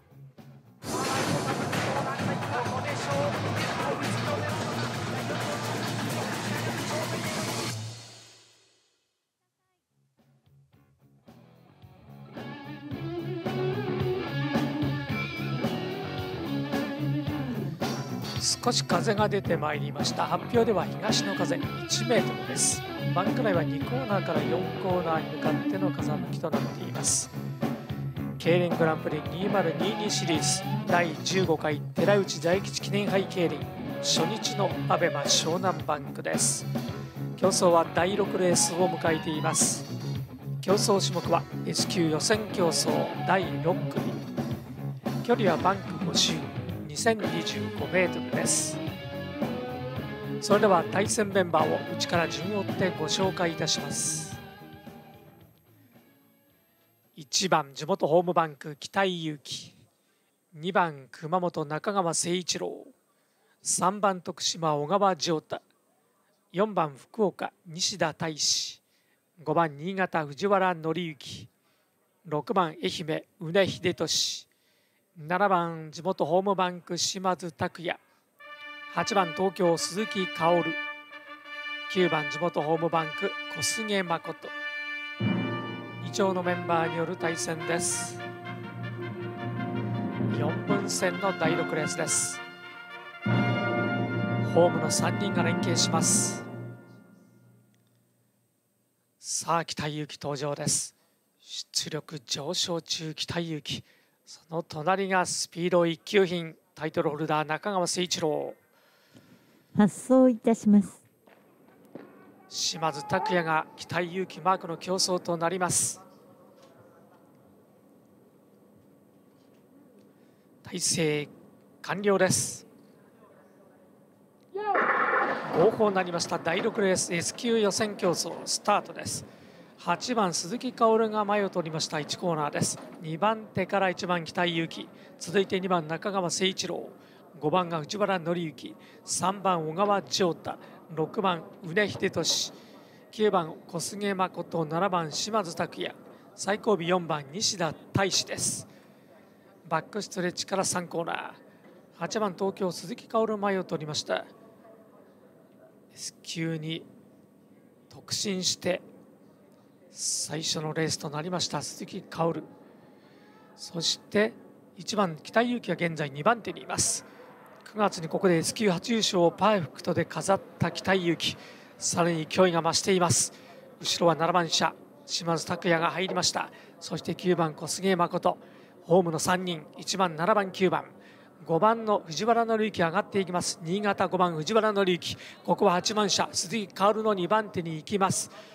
Speaker 3: 少し風が出てまいりました。発表では東の風1メートルです。バンクライは2コーナーから4コーナーに向かっての風向きとなっています。競輪グランプリ2022シリーズ第15回寺内大吉記念杯競輪初日のアベマ湘南バンクです。競走は第6レースを迎えています。競走種目は S 級予選競走第6組、距離はバンク5周2025メートルです。それでは対戦メンバーを内から順を追ってご紹介いたします。1番地元ホームバンク北井祐樹、2番熊本中川誠一郎、3番徳島小川丈太、4番福岡西田大志、 5番新潟藤原紀之、6番愛媛宇根秀俊、7番地元ホームバンク島津拓也、8番東京鈴木薫、9番地元ホームバンク小菅誠。以上のメンバーによる対戦です。4分戦の第6レースです。ホームの3人が連携します。さあ北祐樹登場です。出力上昇中北祐樹、その隣がスピード一級品タイトルホルダー中川誠一郎。
Speaker 6: 発送いたします。
Speaker 3: 島津拓也が北祐樹マークの競争となります。体制完了です。号砲になりました。第6レース S 級予選競争スタートです。8番鈴木薫が前を取りました1コーナーです。2番手から1番北祐樹、続いて2番中川誠一郎、5番が藤原紀之、3番小川譲太、6番宇根秀俊、9番小菅誠、7番島津拓也、最後尾4番西田大志です。バックストレッチから3コーナー、8番東京鈴木薫前を取りました。 S 級に特進して最初のレースとなりました鈴木薫、そして1番北祐樹が現在2番手にいます。9月にここで S 級初優勝をパーフェクトで飾った北祐樹、さらに勢いが増しています。後ろは7番車島津拓也が入りました。そして9番小菅誠、ホームの3人、1番7番9番5番の藤原紀之上がっていきます。新潟5番藤原紀之、ここは8番車鈴木薫の2番手に行きます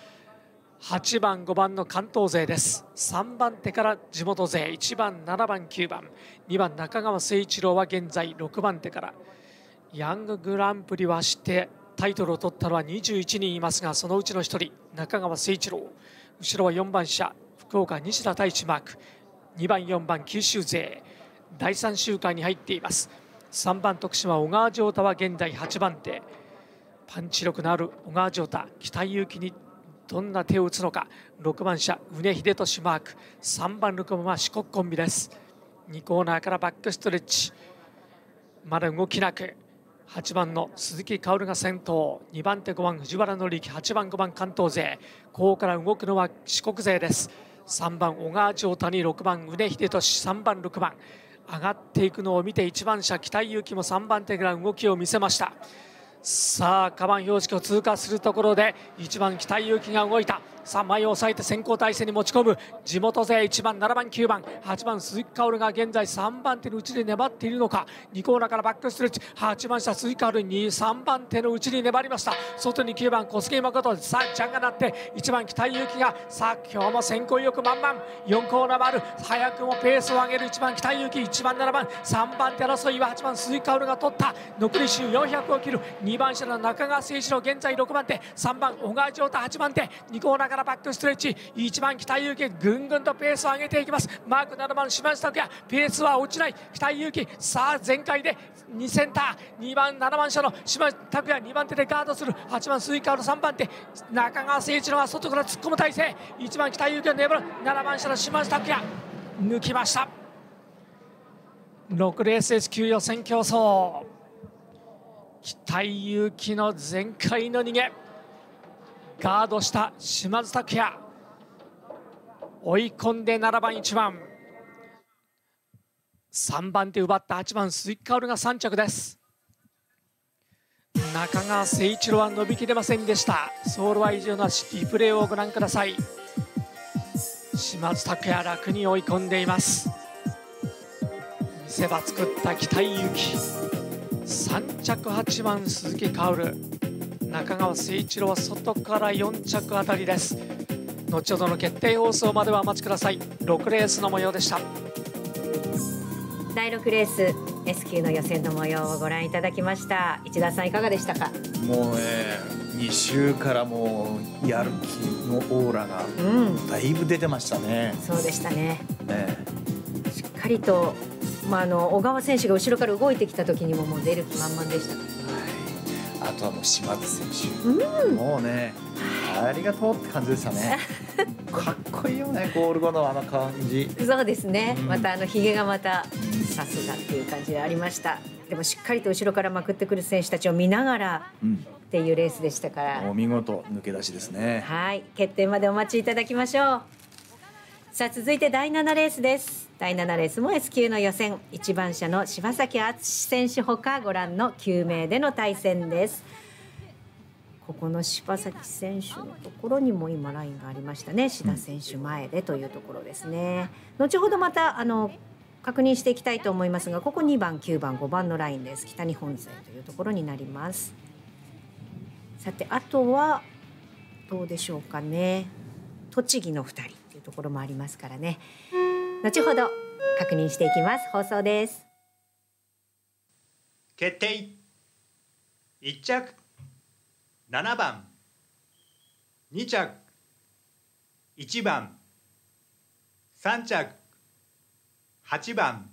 Speaker 3: 。8番5番の関東勢です。3番手から地元勢、1番7番9番2番中川誠一郎は現在6番手から。ヤンググランプリを走ってタイトルを取ったのは21人いますが、そのうちの1人中川誠一郎、後ろは4番車福岡西田大地マーク、2番4番九州勢第3周回に入っています。3番徳島小川譲太は現在8番手、パンチ力のある小川譲太、北祐樹にどんな手を打つのか。6番車宇根秀俊マーク、3番6番は四国コンビです。2コーナーからバックストレッチ、まだ動きなく8番の鈴木薫が先頭、2番手5番藤原紀之、8番5番関東勢、ここから動くのは四国勢です。3番小川譲太に6番宇根秀俊、3番6番上がっていくのを見て1番車北祐樹も3番手から動きを見せました。さあカバン標識を通過するところで1番北祐樹が動いた。さあ前を押さえて先行体制に持ち込む地元勢、1番7番9番8番鈴木薫が現在3番手のうちで粘っているのか。2コーナーからバックストレッチ、8番下鈴木薫に3番手のうちに粘りました。外に9番小菅誠、さあジャンが鳴って1番北祐樹がさあ今日も先行意欲満々、4コーナーもある。早くもペースを上げる1番北祐樹、1番7番3番手争いは8番鈴木薫が取った。残り周400を切る2番車の中川誠一郎現在6番手、3番小川譲太8番手、2コーナーからバックストレッチ、1番北祐樹ぐんぐんとペースを上げていきます。マーク7番島津拓也、ペースは落ちない北祐樹、さあ全開で2センター、2番7番車の島津拓也2番手でガードする。8番鈴木薫3番手、中川誠一郎は外から突っ込む体勢、1番北祐樹が粘る。7番車の島津拓也抜きました。6レース S 級予選競争、北祐樹の全開の逃げ、ガードした島津拓也、追い込んで7番1番3番手奪った8番鈴木薫が3着です。中川誠一郎は伸びきれませんでした。ソールは以上のリプレーをご覧ください。島津拓也楽に追い込んでいます。見せ場作った北祐樹、3着8番鈴木薫、中川誠一郎は外から4着あたりです。後ほどの決定放送まではお待ちください。6レースの模様でした。
Speaker 1: 第6レース S 級の予選の模様をご覧いただきました。市田さんいかがでしたか。
Speaker 9: もうね、2週からもうやる気のオーラがだいぶ出てましたね。
Speaker 1: そうでしたね。しっかりと、小川選手が後ろから動いてきた時にももう出る気満々でした。
Speaker 9: あとはもう島津選手、もうねありがとうって感じでしたねかっこいいよね、ゴール後のあの感じ。
Speaker 1: そうですね、またひげがまたさすがっていう感じでありました。でもしっかりと後ろからまくってくる選手たちを見ながらっていうレースでしたから、
Speaker 9: お見事抜け出しですね。
Speaker 1: はい、決定までお待ちいただきましょう。さあ続いて第7レースです。第7レースも S 級の予選、1番車の柴崎敦選手ほかご覧の9名での対戦です。ここの柴崎選手のところにも今ラインがありましたね。志田選手前でというところですね。後ほどまた確認していきたいと思いますが、ここ2番9番5番のラインです。北日本勢というところになります。さてあとはどうでしょうかね。栃木の2人っていうところもありますからね、後ほど確認していきます。放送です。
Speaker 4: 決定。1着7番、2着1番、3着8番。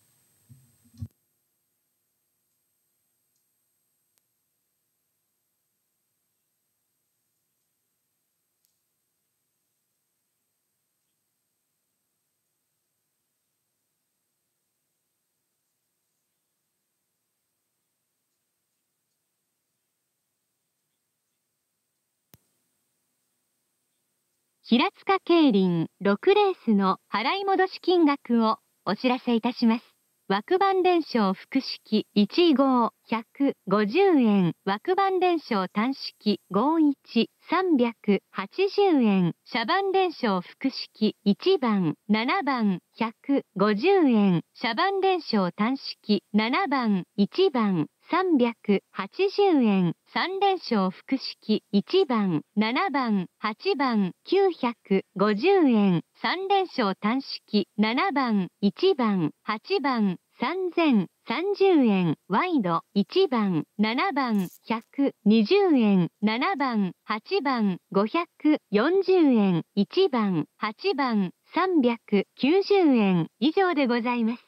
Speaker 5: 平塚競輪6レースの払い戻し金額をお知らせいたします。枠番伝承複式1号150円、枠番伝承単式51 380円、車番伝承複式1番7番150円、車番伝承単式7番1番380円、3連勝複式1番7番8番950円、3連勝単式7番1番8番3030円、ワイド1番7番120円、7番8番540円、1番8番390円以上でございます。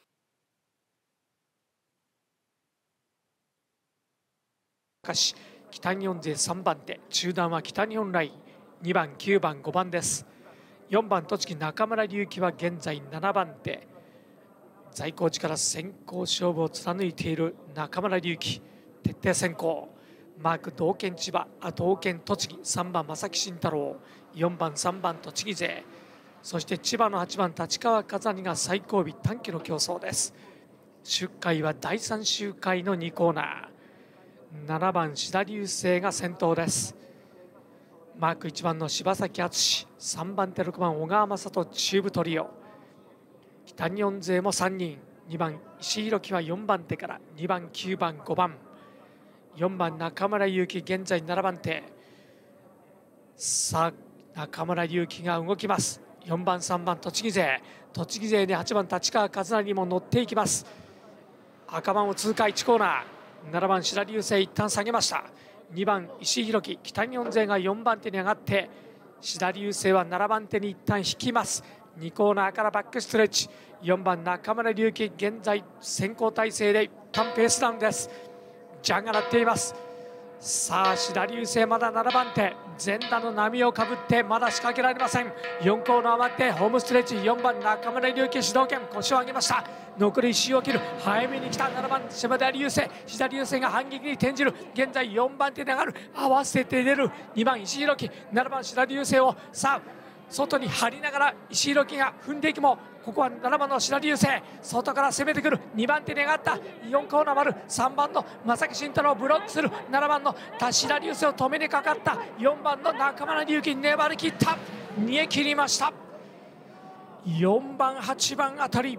Speaker 3: しかし北日本勢3番手、中段は北日本ライン2番9番5番です。4番栃木中村隆輝は現在7番手、在校時から先行勝負を貫いている中村隆輝、徹底先行。マーク同県千葉、同県栃木、3番正木慎太郎、4番3番栃木勢、そして千葉の8番立川和成が最後尾短期の競争です。周回は第3周回の2コーナー。7番志田流星が先頭です。マーク1番の柴崎敦、3番手6番小川雅人中部トリオ。北日本勢も3人、2番石井宏樹は4番手から2番9番5番、4番中村祐希現在7番手。さあ中村祐希が動きます。4番3番栃木勢、栃木勢で8番立川和成も乗っていきます。赤番を通過1コーナー。7番志田流星一旦下げました。2番石井宏樹、北日本勢が4番手に上がって、志田流星は7番手に一旦引きます。2コーナーからバックストレッチ。4番中村隆輝現在先行体制で一旦ペースダウンです。ジャンが鳴っています。さあ志田流星まだ7番手、全打の波をかぶってまだ仕掛けられません。4コーナー待ってホームストレッチ。4番中村隆輝主導権、腰を上げました。残り1周を切る、早めに来た7番柴田流星、志田流星が反撃に転じる。現在4番手で上がる、合わせて出る2番石井宏樹、7番志田流星をさあ外に張りながら石井宏樹が踏んでいくも、ここは7番の志田流星外から攻めてくる。2番手に上がった4コーナー丸、3番の正木慎太郎をブロックする。7番の志田流星を止めにかかった4番の中村隆輝、粘り切った、逃げ切りました。4番8番あたり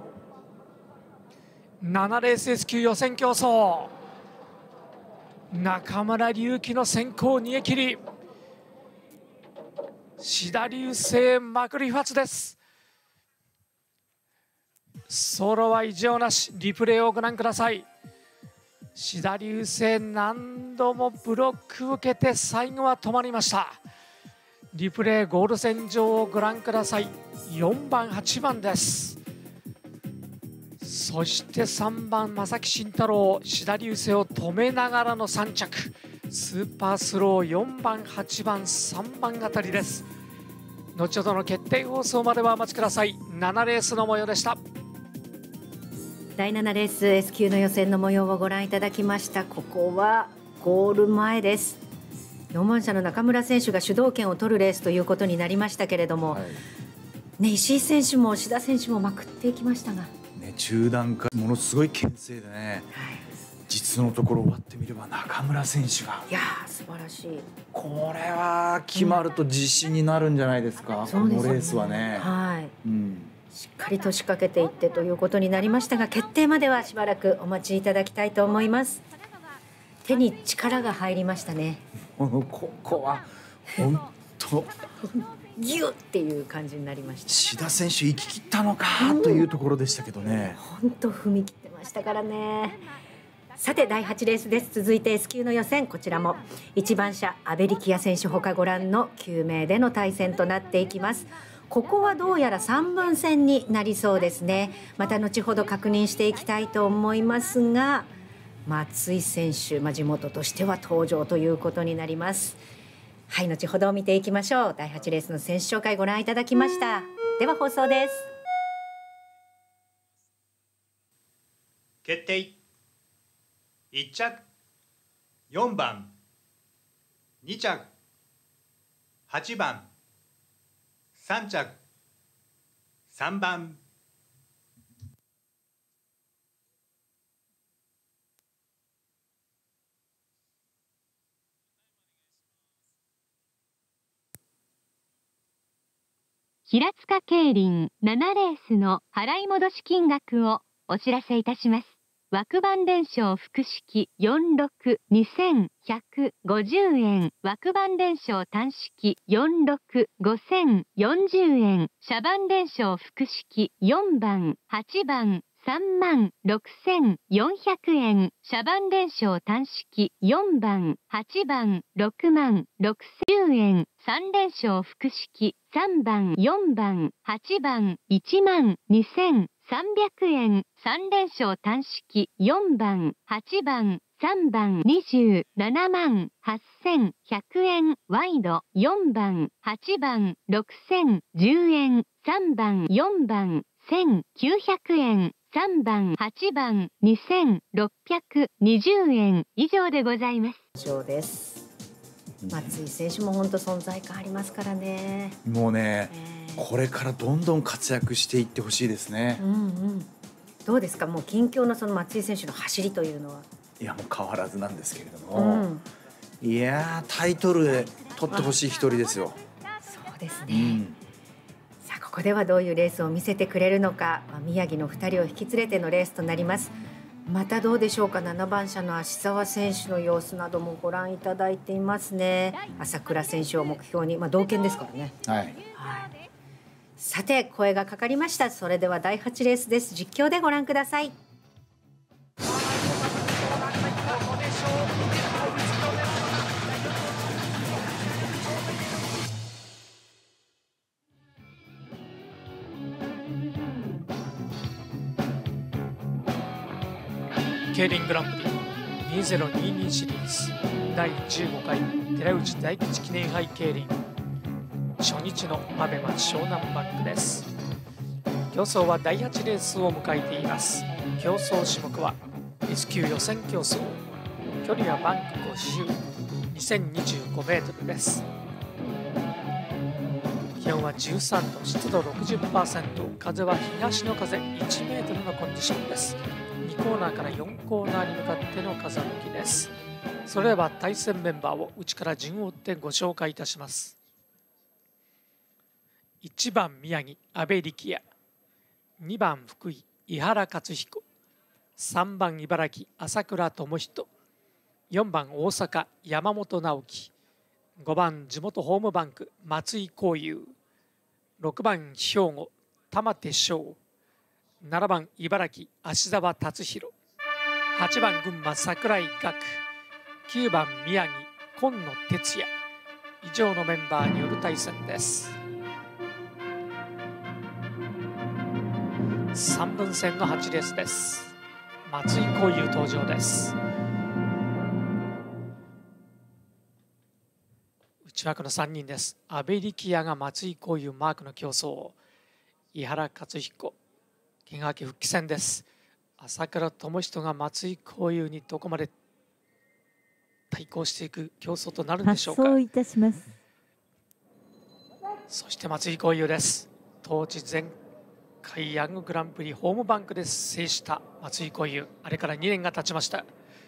Speaker 3: 7レース S 級予選競争、中村隆輝の先行逃げ切り、志田流星まくり一発です。ソロは異常なし。リプレイをご覧ください。志田流星何度もブロックを受けて最後は止まりました。リプレイゴール線上をご覧ください。4番8番です。そして3番正木慎太郎、志田流星を止めながらの3着。 スーパースロー4番8番3番あたりです。後ほどの決定放送まではお待ちください。7レースの模様でした。
Speaker 1: 第7レース S 級の予選の模様をご覧いただきました。ここはゴール前です。4番車の中村選手が主導権を取るレースということになりましたけれども、ね、石井選手も志田選手もまくっていきましたが、
Speaker 9: ね、中段からものすごい牽制でね、実のところ終わってみれば中村選手が、
Speaker 1: いやー素晴らしい。
Speaker 9: これは決まると自信になるんじゃないですか、このレースはね。
Speaker 1: しっかりと仕掛けていってということになりましたが、決定まではしばらくお待ちいただきたいと思います。手に力が入りましたね。
Speaker 9: ここは本当
Speaker 1: ギュッっていう感じになりました。
Speaker 9: 志田選手行き切ったのかというところでしたけどね。
Speaker 1: 本当踏み切ってましたからね。さて第8レースです。続いて S 級の予選、こちらも1番車阿部力也選手ほかご覧の9名での対戦となっていきます。ここはどうやら3分戦になりそうですね。また後ほど確認していきたいと思いますが、松井選手、地元としては登場ということになります。はい、後ほど見ていきましょう。第8レースの選手紹介ご覧いただきました。では放送です。
Speaker 4: 決定。1着4番、2着8番、3着3番。
Speaker 5: 平塚競輪7レースの払い戻し金額をお知らせいたします。枠番伝承複式46、2150円。枠番伝承単式46、5040円。車番伝承複式4番、8番、36,400円。車番伝承単式4番、8番、66,060円。3連勝複式3番、4番、8番、12,300円。3連勝単式4番、8番、3番、278,100円。ワイド4番、8番、6,010円。3番、4番、1,900円。3番、8番、2,620円。以上でございます。
Speaker 1: 以上です。松井選手も本当存在感ありますからね。
Speaker 9: もうね、これからどんどん活躍していってほしいですね。
Speaker 1: どうですか、もう近況のその松井選手の走りというのは。
Speaker 9: いやもう変わらずなんですけれども、いやタイトルで取ってほしい一人ですよ。
Speaker 1: そうですね、さあここではどういうレースを見せてくれるのか、宮城の2人を引き連れてのレースとなります。またどうでしょうか、7番車の芦澤選手の様子などもご覧いただいていますね。朝倉選手を目標に、同県ですからね。さて声がかかりました。それでは第8レースです。実況でご覧ください。
Speaker 3: 競輪グランプリ2022シリーズ第15回寺内大吉記念杯競輪初日のアベマ湘南バンクです。競走は第8レースを迎えています。競走種目は S 級予選競走、距離はバンク50、2025メートルです。気温は13度、湿度 60%、風は東の風1メートルのコンディションです。2コーナーから4コーナーに向かっての風向きです。それでは対戦メンバーを内から順を追ってご紹介いたします。1番宮城阿部力也、2番福井井原克彦、3番茨城朝倉智人、4番大阪山本直樹、5番地元ホームバンク松井幸雄、6番兵庫玉手翔、7番茨城芦澤達弘、8番群馬櫻井岳、9番宮城今野哲也。以上のメンバーによる対戦です。3分戦の8レースです。松井幸雄登場です。 主役の3人です。阿部力也が松井浩佑マークの競争、井原克彦怪我明け復帰戦です。朝倉智仁が松井浩佑にどこまで対抗していく競争となるんでしょうか。
Speaker 6: 発送いたします。
Speaker 3: そして松井浩佑です。当時前回ヤンググランプリホームバンクで制した松井浩佑、あれから2年が経ちました。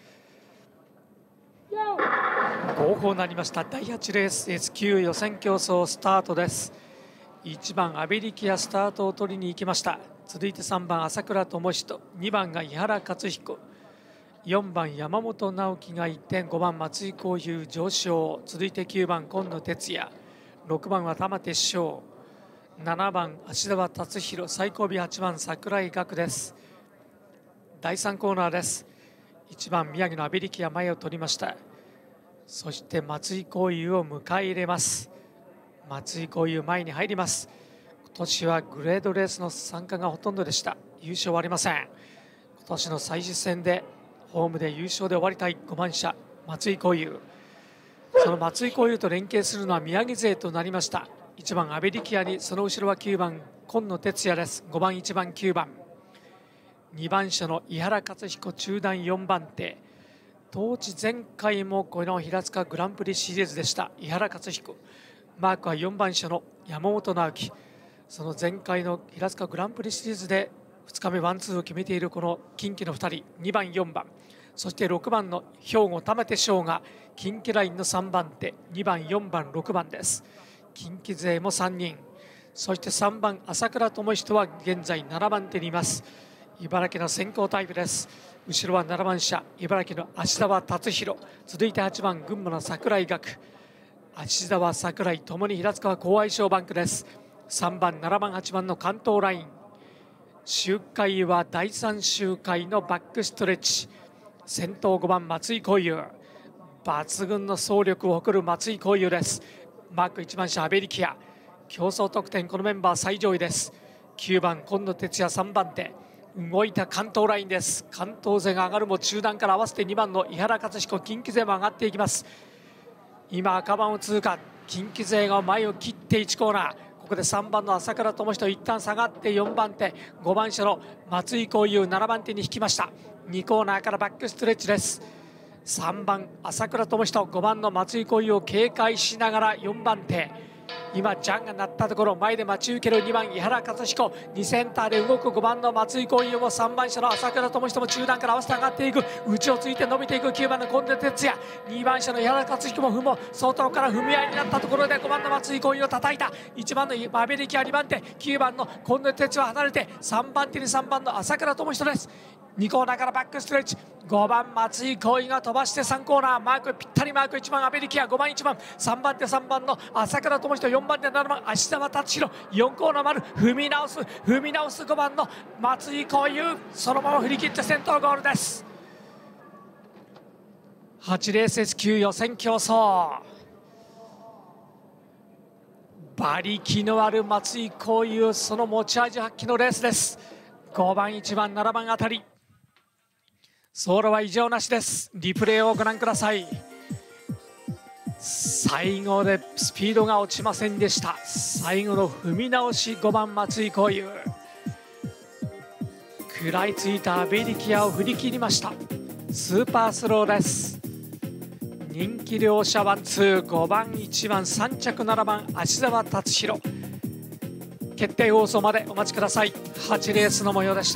Speaker 3: 号砲になりました。第8レース S 級予選競争スタートです。1番阿部力也スタートを取りに行きました。続いて3番朝倉智仁、2番が井原克彦、4番山本直樹が1点、5番松井浩佑上昇、続いて9番今野哲也、6番は玉手翔、7番芦澤達弘、最後尾8番櫻井岳です。第3コーナーです。1番宮城の阿部力也前を取りました。そして松井浩佑を迎え入れます。松井浩佑前に入ります。今年はグレードレースの参加がほとんどでした。優勝はありません。今年の最終戦でホームで優勝で終わりたい5番車松井浩佑。その松井浩佑と連携するのは宮城勢となりました。1番阿部力也に、その後ろは9番今野哲也です。5番1番9番2番車の井原克彦中段4番手。当時前回もこの平塚グランプリシリーズでした井原克彦。マークは4番車の山本直樹。その前回の平塚グランプリシリーズで2日目ワンツーを決めているこの近畿の2人、2番4番、そして6番の兵庫玉手翔が近畿ラインの3番手、2番4番6番です。近畿勢も3人、そして3番朝倉智仁は現在7番手にいます。茨城の先行タイプです。後ろは7番車茨城の芦澤達弘、続いて8番群馬の櫻井岳。芦澤櫻井ともに平塚は好相性バンクです。3番7番8番の関東ライン。周回は第3周回のバックストレッチ。先頭5番松井浩佑、抜群の走力を誇る松井浩佑です。マーク1番車阿部力也、競争得点このメンバー最上位です。9番今野哲也3番手、動いた関東ラインです。関東勢が上がるも中段から合わせて2番の井原克彦近畿勢も上がっていきます。今赤番を通過、近畿勢が前を切って1コーナー。ここで3番の朝倉智仁一旦下がって4番手5番車の松井浩佑7番手に引きました。2コーナーからバックストレッチです。3番朝倉智仁5番の松井浩佑を警戒しながら4番手、今ジャンが鳴ったところ前で待ち受ける2番井原克彦、2センターで動く5番の松井浩佑も3番車の朝倉智仁も中段から合わせて上がっていく、内をついて伸びていく9番の近藤哲也、2番車の井原克彦も外から踏み合いになったところで5番の松井浩佑を叩いた。1番の阿部力也2番手、9番の近藤哲也は離れて3番手に3番の朝倉智仁です。2コーナーからバックストレッチ、5番松井浩佑が飛ばして3コーナー、マークぴったりマーク1番阿部力也、5番1番3番手3番の朝倉智仁、4番手7番芦澤達弘、4コーナー丸踏み直す5番の松井浩佑、そのまま振り切って先頭ゴールです。8レース S 級予選競争、馬力のある松井浩佑、その持ち味発揮のレースです。5番1番7番あたり、走路は異常なしです。リプレイをご覧ください。最後でスピードが落ちませんでした。最後の踏み直し5番松井浩佑、食らいついた阿部力也を振り切りました。スーパースローです。人気両者ワンツー、5番1番3着7番芦澤達弘。決定放送までお待ちください。8レースの模様でした。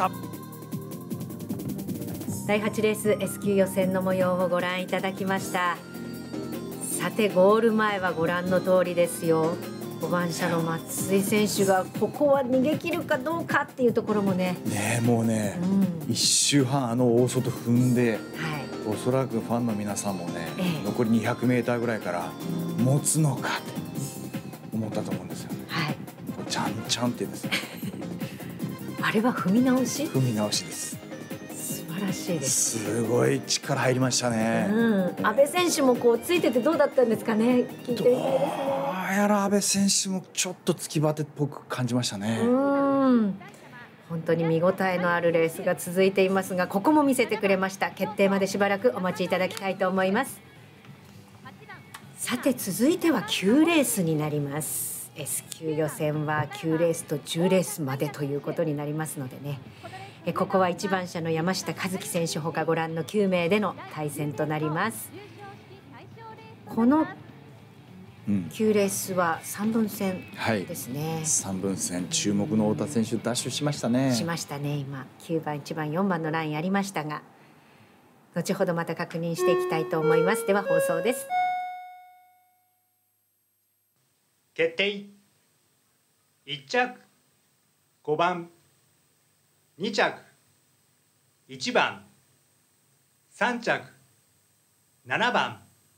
Speaker 1: 第8レース S 級予選の模様をご覧いただきました。さてゴール前はご覧の通りですよ。5番車の松井選手がここは逃げ切るかどうかっていうところもね、
Speaker 9: もうね、1周半大外踏んで、おそらくファンの皆さんもね、残り 200m ぐらいから持つのかって思ったと思うんですよね。ちゃんちゃんってですね
Speaker 1: あれは踏み直し？
Speaker 9: 踏み直しです。
Speaker 1: 素晴らしいです。
Speaker 9: すごい力入りましたね。
Speaker 1: 阿部選手もこうついててどうだったんですかね。聞いてみたいですね。
Speaker 9: どうやら阿部選手もちょっと突きバテっぽく感じましたね。
Speaker 1: 本当に見応えのあるレースが続いていますが、ここも見せてくれました。決定までしばらくお待ちいただきたいと思います。 さて続いては9レースになります。 S 級予選は9レースと10レースまでということになりますのでね、ここは1番車の山下和樹選手ほかご覧の9名での対戦となります。この9レースは3分戦ですね。
Speaker 9: 3分戦、注目の太田選手ダッシュしましたね。
Speaker 1: しましたね。今9番1番4番のラインありましたが、後ほどまた確認していきたいと思います。では放送です。
Speaker 4: 決定。1着5番、2着1番、3着7番。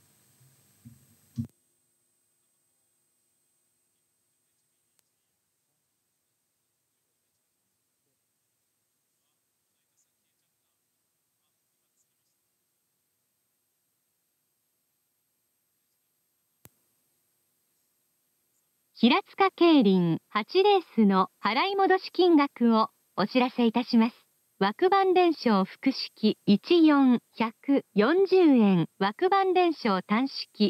Speaker 5: 平塚競輪8レースの払い戻し金額をお知らせいたします。枠番伝承複式14、140円。枠番伝承単式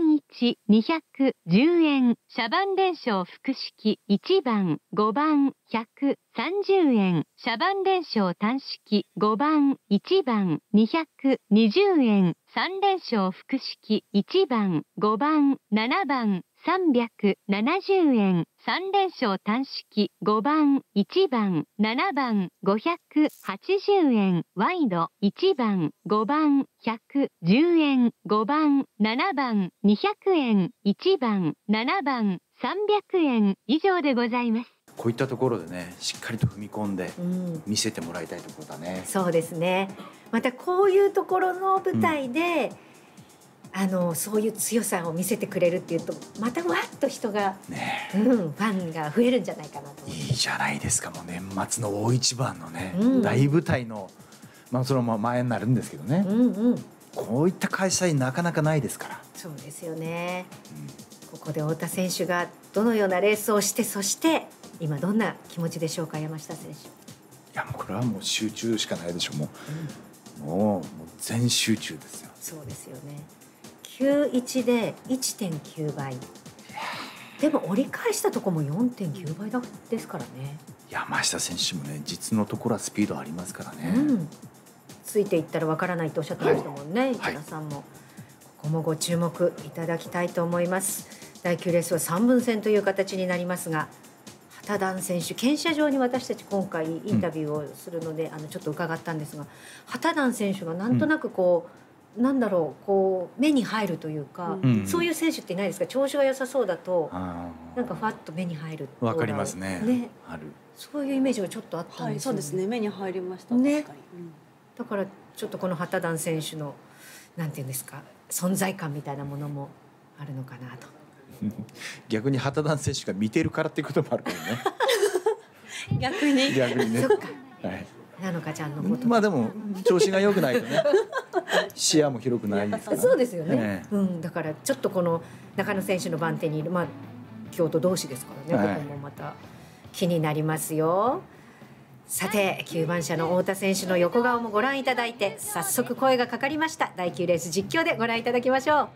Speaker 5: 41、210円。車番伝承複式1番、5番、130円。車番伝承単式5番、1番、220円。3連勝複式1番、5番、7番、370円。3連勝単式5番、1番、7番、580円。ワイド1番、5番、110円。5番、7番、200円。1番、7番、300円以上でございます。
Speaker 9: こういったところでね、しっかりと踏み込んで見せてもらいたいところだね。
Speaker 1: そうですね。またこういうところの舞台で、そういう強さを見せてくれるっていうと、またわっと人が、ファンが増えるんじゃないかなと。
Speaker 9: いいじゃないですか。もう年末の大一番のね、大舞台の、その前になるんですけどね、こういった開催なかなかないですから。
Speaker 1: そうですよね。ここで太田選手がどのようなレースをして、そして今どんな気持ちでしょうか、山下選手。
Speaker 9: いや、もうこれはもう集中しかないでしょう。もう全集中ですよ。
Speaker 1: そうですよね。91で 1.9 倍。でも折り返したとこも 4.9 倍ですからね。
Speaker 9: 山下選手もね、実のところはスピードありますからね。
Speaker 1: ついていったらわからないとおっしゃってましたもんね、市田さんも。ここもご注目いただきたいと思います。第9レースは3分戦という形になりますが、畑段選手、検車場に私たち今回インタビューをするので、ちょっと伺ったんですが、畑段選手がなんとなくなんだろう、目に入るというか、そういう選手っていないですか。調子が良さそうだとなんかファッと目に入る。
Speaker 9: わかりますね。ある。
Speaker 1: そういうイメージがちょっとあったんですよね。
Speaker 8: そうですね。目に入りました
Speaker 1: ね。だからちょっとこの畑段選手のなんていうんですか、存在感みたいなものもあるのかなと。
Speaker 9: 逆に畑段選手が見てるからっていうこともあるからね。
Speaker 8: 逆に
Speaker 9: ね。
Speaker 1: そっか。なのかちゃんのこと。
Speaker 9: でも調子が良くないとね、視野も広くないですから。
Speaker 1: そうですよね。だからちょっとこの中野選手の番手にいる、京都同士ですからね。ここもまた気になりますよ。さて9番車の太田選手の横顔もご覧いただいて、早速声がかかりました。第9レース実況でご覧いただきましょう。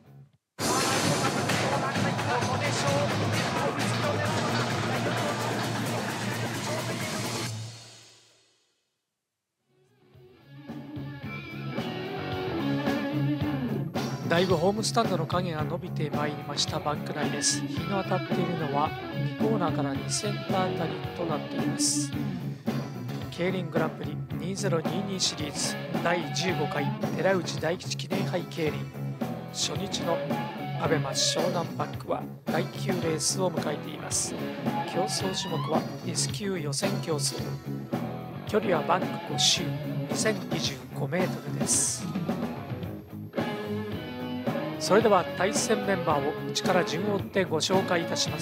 Speaker 3: だいぶホームスタンドの影が伸びてまいりましたバンク内です。日の当たっているのは2コーナーから2センターあたりとなっています。競輪グランプリ2022シリーズ第15回寺内大吉記念杯競輪初日のアベマ湘南バンクは第9レースを迎えています。競争種目は S 級予選競争、距離はバンク5周 2025 メートルです。それでは対戦メンバーを内から順を追ってご紹介いたします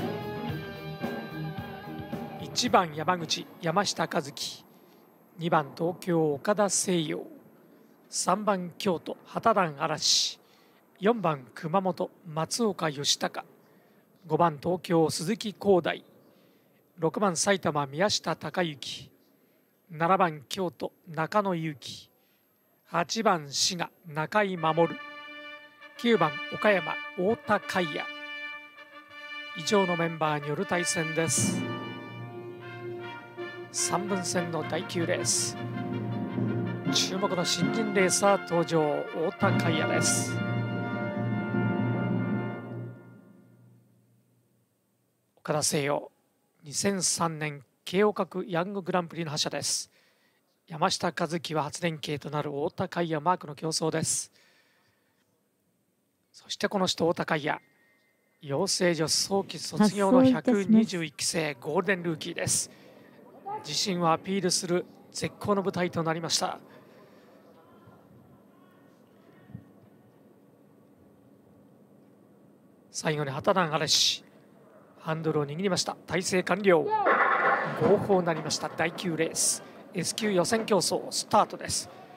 Speaker 3: 。1番山口山下和樹、2番東京岡田誠陽、3番京都畑段嵐、4番熊本松岡義孝、5番東京鈴木光大、6番埼玉宮下孝之、7番京都中野祐希、8番滋賀中井守、 9番岡山太田海也。以上のメンバーによる対戦です。3分戦の第9レース、注目の新人レーサー登場、太田海也です。岡田誠陽、2003年京王閣ヤンググランプリの覇者です。山下和樹は初連携となる太田海也マークの競争です。そしてこの人、太田海也、養成所早期卒業の121期生ゴールデンルーキーです。自身をアピールする絶好の舞台となりました。最後に畑南嵐、ハンドルを握りました。体勢完了、号砲になりました。第9レース S 級予選競争スタートです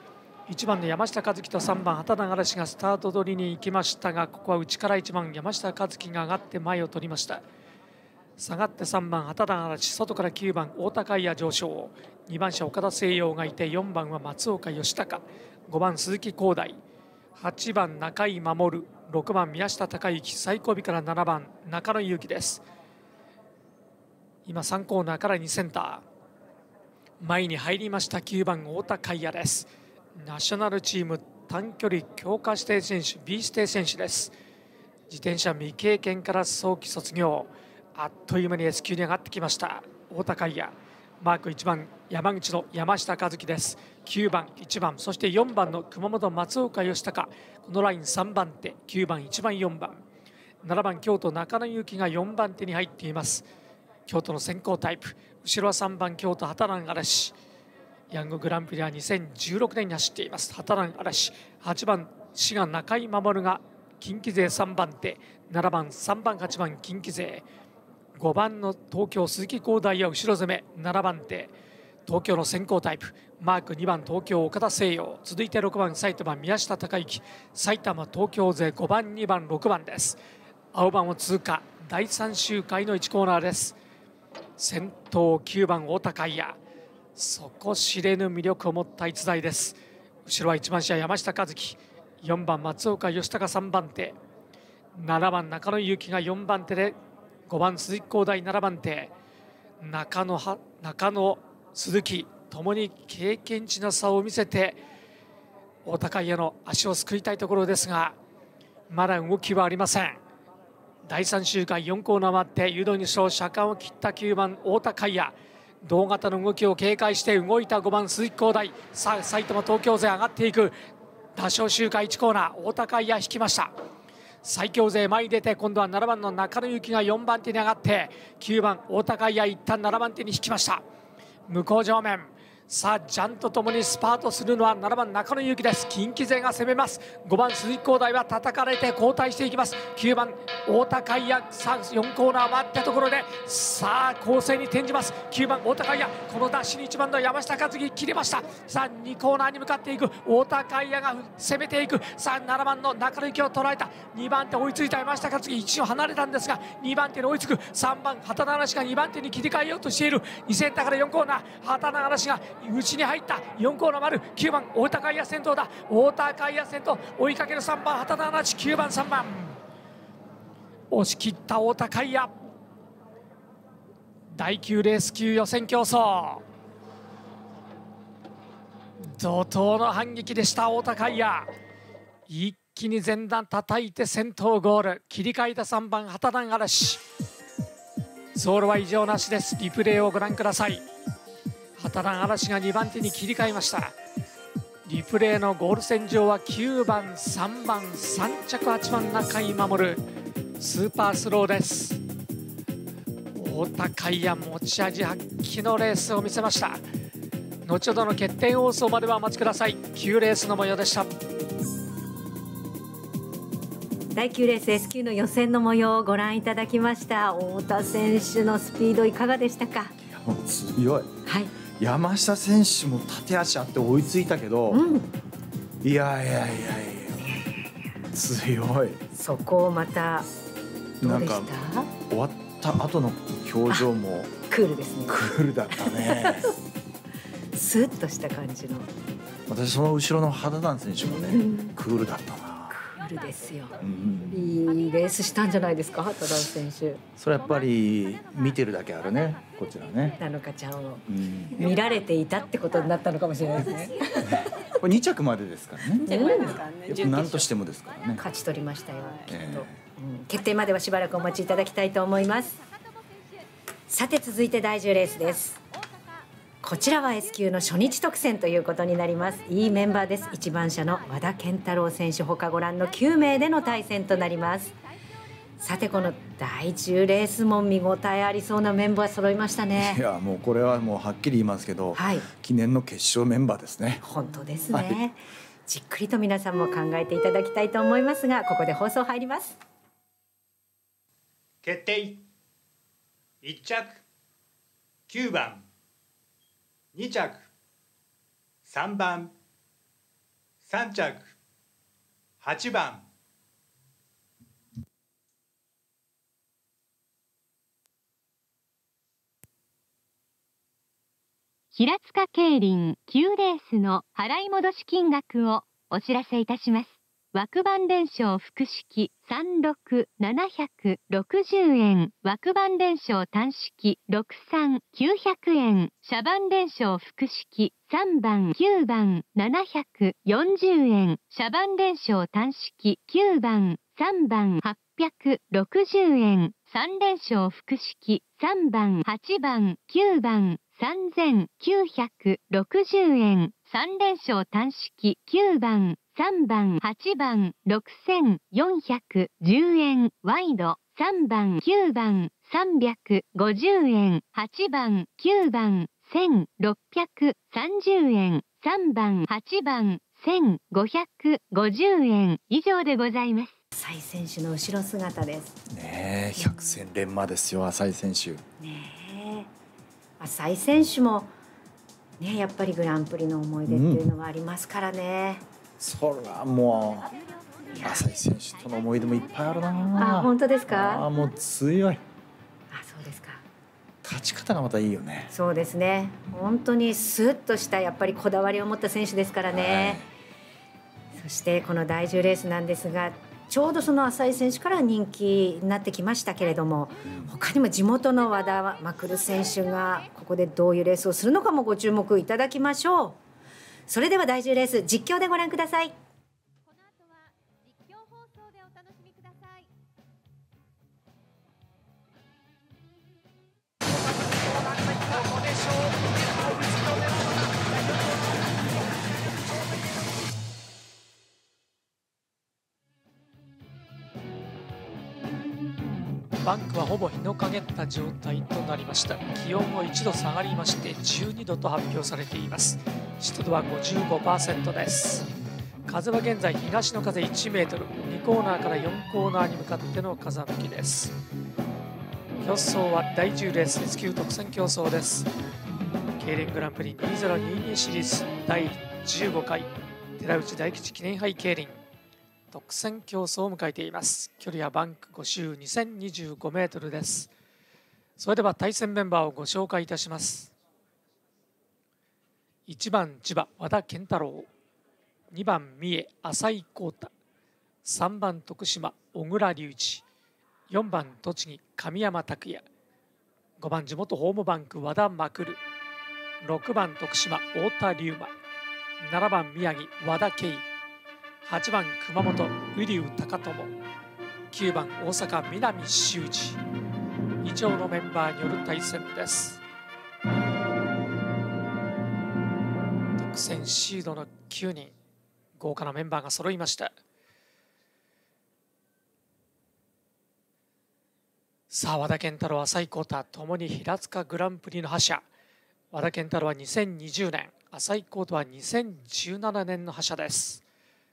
Speaker 3: 。1番の山下和樹と3番畑南嵐がスタート取りに行きましたが、ここは内から1番山下和樹が上がって前を取りました。下がって3番畑南嵐、外から9番太田海也上昇、2番車岡田誠陽がいて、4番は松岡義孝、5番鈴木光大、8番中井守、6番宮下孝之、最後尾から7番中野祐樹です。今3コーナーから2センター、前に入りました9番太田海也です。ナショナルチーム短距離強化指定選手 B 指定選手です。自転車未経験から早期卒業、あっという間に S 級に上がってきました太田海也。マーク1番山口の山下和樹です。9番1番、そして4番の熊本松岡義孝、このライン3番手、9番1番4番、7番京都中野祐樹が4番手に入っています。京都の先行タイプ、後ろは3番京都畑南嵐、ヤンググランプリは2016年に走っています畑南嵐。8番滋賀中井守が近畿勢3番手、7番3番8番近畿勢、5番の東京鈴木光大は後ろ攻め7番手、東京の先行タイプ、マーク2番東京岡田誠陽、続いて6番埼玉宮下孝之、埼玉東京勢5番2番6番です。青番を通過、第3周回の1コーナーです。先頭9番太田海也、底知れぬ魅力を持った逸材です。後ろは1番車山下和樹、4番松岡義孝3番手、7番中野祐樹が4番手で、5番鈴木光大7番手、中野鈴木ともに経験値の差を見せて太田海也の足をすくいたいところですが、まだ動きはありません。第3周回4コーナー回って誘導にしろ車間を切った9番太田海也、同型の動きを警戒して動いた5番鈴木光大、さあ埼玉東京勢上がっていく。打賞周回1コーナー、太田海也引きました。最強勢前に出て、今度は7番の中野祐樹が4番手に上がって、9番太田海也一旦7番手に引きました。向こう正面、さあジャンとともにスパートするのは7番中野祐樹です。近畿勢が攻めます。5番鈴木光大は叩かれて後退していきます。9番太田海也、さあ4コーナー回ったところで、さあ攻勢に転じます。9番太田海也、このダッシュに1番の山下和樹切れました。さあ2コーナーに向かっていく太田海也が攻めていく。さあ7番の中野祐樹を捉えた。2番手追いついた山下和樹、一応離れたんですが2番手に追いつく。3番畑南嵐が2番手に切り替えようとしている。2センターから4コーナー、畑南嵐が内に入った。4コーナー丸、9番太田海也先頭だ。太田海也先頭、追いかける3番畑南嵐、9番3番、押し切った太田海也。第9レース級予選競争、怒涛の反撃でした太田海也。一気に前段叩いて先頭ゴール、切り替えた3番畑南嵐。走路は異常なしです。リプレイをご覧ください。畑南嵐が2番手に切り替えました。リプレイのゴール線上は9番3番3着8番中井守、スーパースローです。太田海也持ち味発揮のレースを見せました。後ほどの決定放送まではお待ちください。9レースの模様でした。
Speaker 1: 第9レース S 級の予選の模様をご覧いただきました。太田選手のスピードいかがでしたか？
Speaker 9: いやもう強い、
Speaker 1: はい、
Speaker 9: 山下選手も縦足あって追いついたけど、いや強い。
Speaker 1: そこをまたどうでした？
Speaker 9: 終わった後の表情も
Speaker 1: クールですね。
Speaker 9: クールだったね
Speaker 1: スッとした感じの。
Speaker 9: 私その後ろの畑南選手もね、クールだったな。
Speaker 1: ルですよ、いいレースしたんじゃないですか、多田選手。
Speaker 9: それやっぱり見てるだけあるね、こちらね。
Speaker 1: なのかちゃんを見られていたってことになったのかもしれないですね。
Speaker 9: これ2着までですからね。何としてもですからね。
Speaker 1: 勝ち取りましたよ、きっと。決定まではしばらくお待ちいただきたいと思います。さて続いて第10レースです。こちらは S 級の初日特選ということになります。いいメンバーです。1番車の和田健太郎選手ほかご覧の9名での対戦となります。さてこの第10レースも見応えありそうなメンバー揃いましたね。
Speaker 9: いやもうこれはもうはっきり言いますけど、はい、記念の決勝メンバーですね。
Speaker 1: 本当ですね、はい、じっくりと皆さんも考えていただきたいと思いますが、ここで放送入ります。
Speaker 4: 決定。1着9番、2着3番、3着8番。
Speaker 5: 平塚競輪9レースの払い戻し金額をお知らせいたします。枠番連勝複式36、760円。枠番連勝単式63、900円。車番連勝複式3番、9番、740円。車番連勝単式9番、3番、860円。3連勝複式3番、8番、9番、3960円。3連勝単式9番、3番、8番、6410円。ワイド3番、9番、350円。8番、9番、1630円。3番、8番、1550円。以上でございます。
Speaker 1: 浅井選手の後ろ姿です。
Speaker 9: ねえ、百戦錬磨ですよ、浅井選手。
Speaker 1: ねえ、浅井選手もね、やっぱりグランプリの思い出っていうのがありますからね。
Speaker 9: それはもう浅井選手との思い出もいっぱいあるな。
Speaker 1: あ、本当ですか。
Speaker 9: もう強い。
Speaker 1: あ、そうですか。
Speaker 9: 勝ち方がまたいいよね。
Speaker 1: そうですね。本当にスッとしたやっぱりこだわりを持った選手ですからね。はい、そしてこの第10レースなんですが、ちょうどその浅井選手から人気になってきましたけれども、他にも地元の和田真選手がここでどういうレースをするのかもご注目いただきましょう。それでは第10レース実況でご覧ください。
Speaker 5: この後は実況放送でお楽しみください。
Speaker 3: バンクはほぼ日の陰った状態となりました。気温も1度下がりまして12度と発表されています。湿度は 55% です。風は現在東の風1メートル、2コーナーから4コーナーに向かっての風向きです。競争は第10レース S 級特選競争です。競輪グランプリ2022シリーズ第15回寺内大吉記念杯競輪特選競争を迎えています。距離はバンク5周2025メートルです。それでは対戦メンバーをご紹介いたします。1番千葉和田健太郎、2番三重浅井浩太、3番徳島小倉隆一、4番栃木神山拓也、5番地元ホームバンク和田真来、6番徳島太田龍馬、7番宮城和田圭、8番熊本瓜生高友、9番大阪南修二。以上のメンバーによる対戦です。特選シードの9人、豪華なメンバーが揃いました。さあ和田健太郎、浅井浩太ともに平塚グランプリの覇者。和田健太郎は2020年、浅井浩太は2017年の覇者です。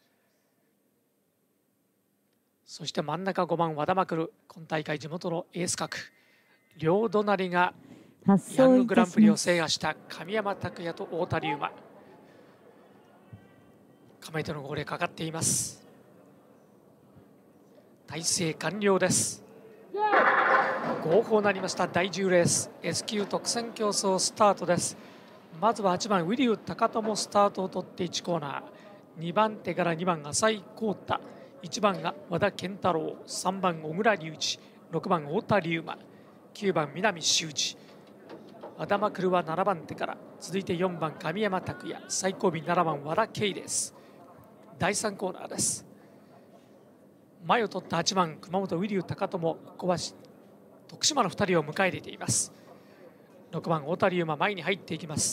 Speaker 3: そして真ん中5番和田真来、今大会地元のエース格。両隣がヤンググランプリを制覇した神山拓也と太田龍馬。構えての号令かかっています。体制完了です。号砲なりました。第10レース S 級特選競争スタートです。まずは8番瓜生高友スタートを取って1コーナー、2番手から2番浅井浩太、 1番が和田健太郎、3番小倉隆二、6番太田龍馬、9番南修二。和田まくるは7番手から、続いて4番神山拓也、最後尾7番和田圭です。第3コーナーです。前を取った8番熊本ウィリュー高友、ここは徳島の2人を迎え入れています。6番太田龍馬、前に入っていきます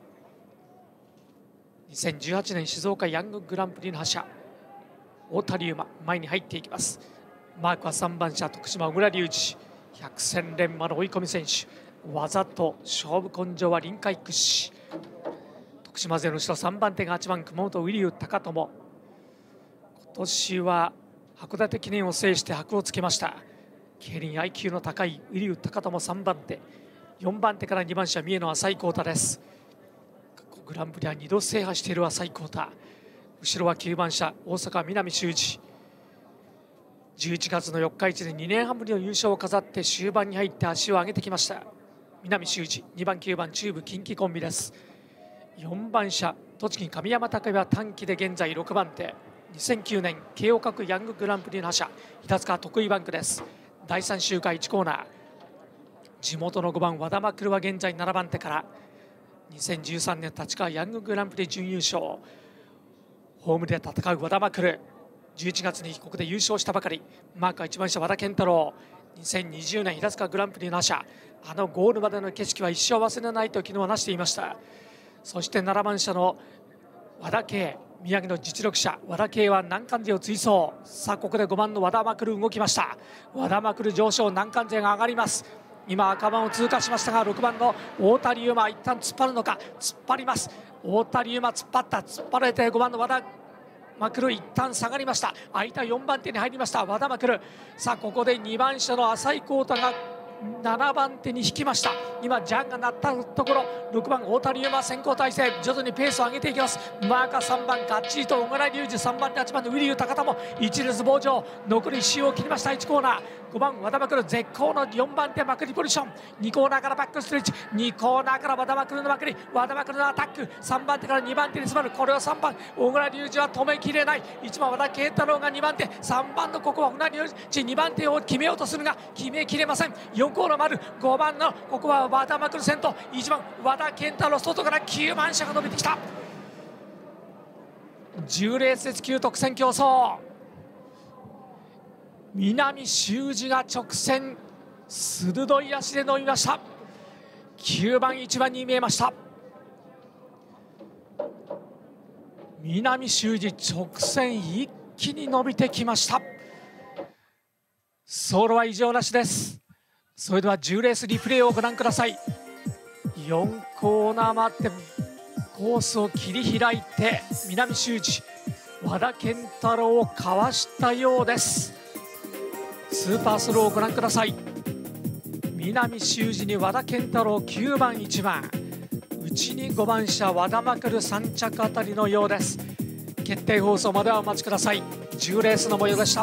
Speaker 3: 。2018年静岡ヤンググランプリの覇者太田龍馬、前に入っていきます。マークは3番車徳島小倉隆二、百戦錬磨の追い込み選手、技と勝負根性は臨海屈指。徳島勢の後ろ3番手が8番熊本ウィリュー高友、今年は函館記念を制して箔をつけました。競輪 IQ の高いウィリュー高友3番手、4番手から2番車三重の浅井幸太です。グランプリは2度制覇している浅井幸太、後ろは9番車大阪南修二。11月の4日市で2年半ぶりの優勝を飾って終盤に入って足を上げてきました南修二。2番9番中部近畿コンビです。4番車栃木神山高也は短期で現在6番手、2009年慶応各ヤンググランプリの覇者平塚得意バンクです。第3周回1コーナー、地元の5番和田まくるは現在7番手から、2013年立川ヤンググランプリ準優勝、ホームで戦う和田まくる、11月にここで優勝したばかり。マークは1番車和田健太郎、2020年平塚グランプリの覇者、あのゴールまでの景色は一生忘れないと昨日話していました。そして7番車の和田圭、宮城の実力者和田圭は難関勢を追走。さあここで5番の和田まくる動きました。和田まくる上昇、難関勢が上がります。今赤番を通過しましたが、6番の太田龍馬一旦突っ張るのか、突っ張ります。太田龍馬突っ張った、突っ張られて5番の和田まくる一旦下がりました。空いた4番手に入りました和田まくる。さあここで2番車の浅井幸太が7番手に引きました。今ジャンが鳴ったところ、6番太田龍馬先行体制、徐々にペースを上げていきます。マーカー3番がっちりと小倉隆二、3番手8番のウィリュー高田も1列傍上、残り1周を切りました。1コーナー5番和田まくる絶好の4番手まくりポジション、2コーナーからバックストレッチ、2コーナーから和田まくるのまくり、和田まくるのアタック、3番手から2番手に詰まる、これを3番小倉隆二は止めきれない。1番和田圭太郎が2番手、3番のここは小倉隆二2番手を決めようとするが決めきれません。4コーナー丸、5番のここは和田まくる先頭、1番和田健太郎外から9番車が伸びてきた。10レース級特選競争、南修二が直線鋭い足で伸びました。9番1番に見えました。南修二直線一気に伸びてきました。走路は異常なしです。それでは10レースリプレイをご覧ください。4コーナー回ってコースを切り開いて南修二和田健太郎をかわしたようです。スーパースローをご覧ください。南修二に和田健太郎9番1番、内に5番車和田まくる3着あたりのようです。決定放送まではお待ちください。10レースの模様でした。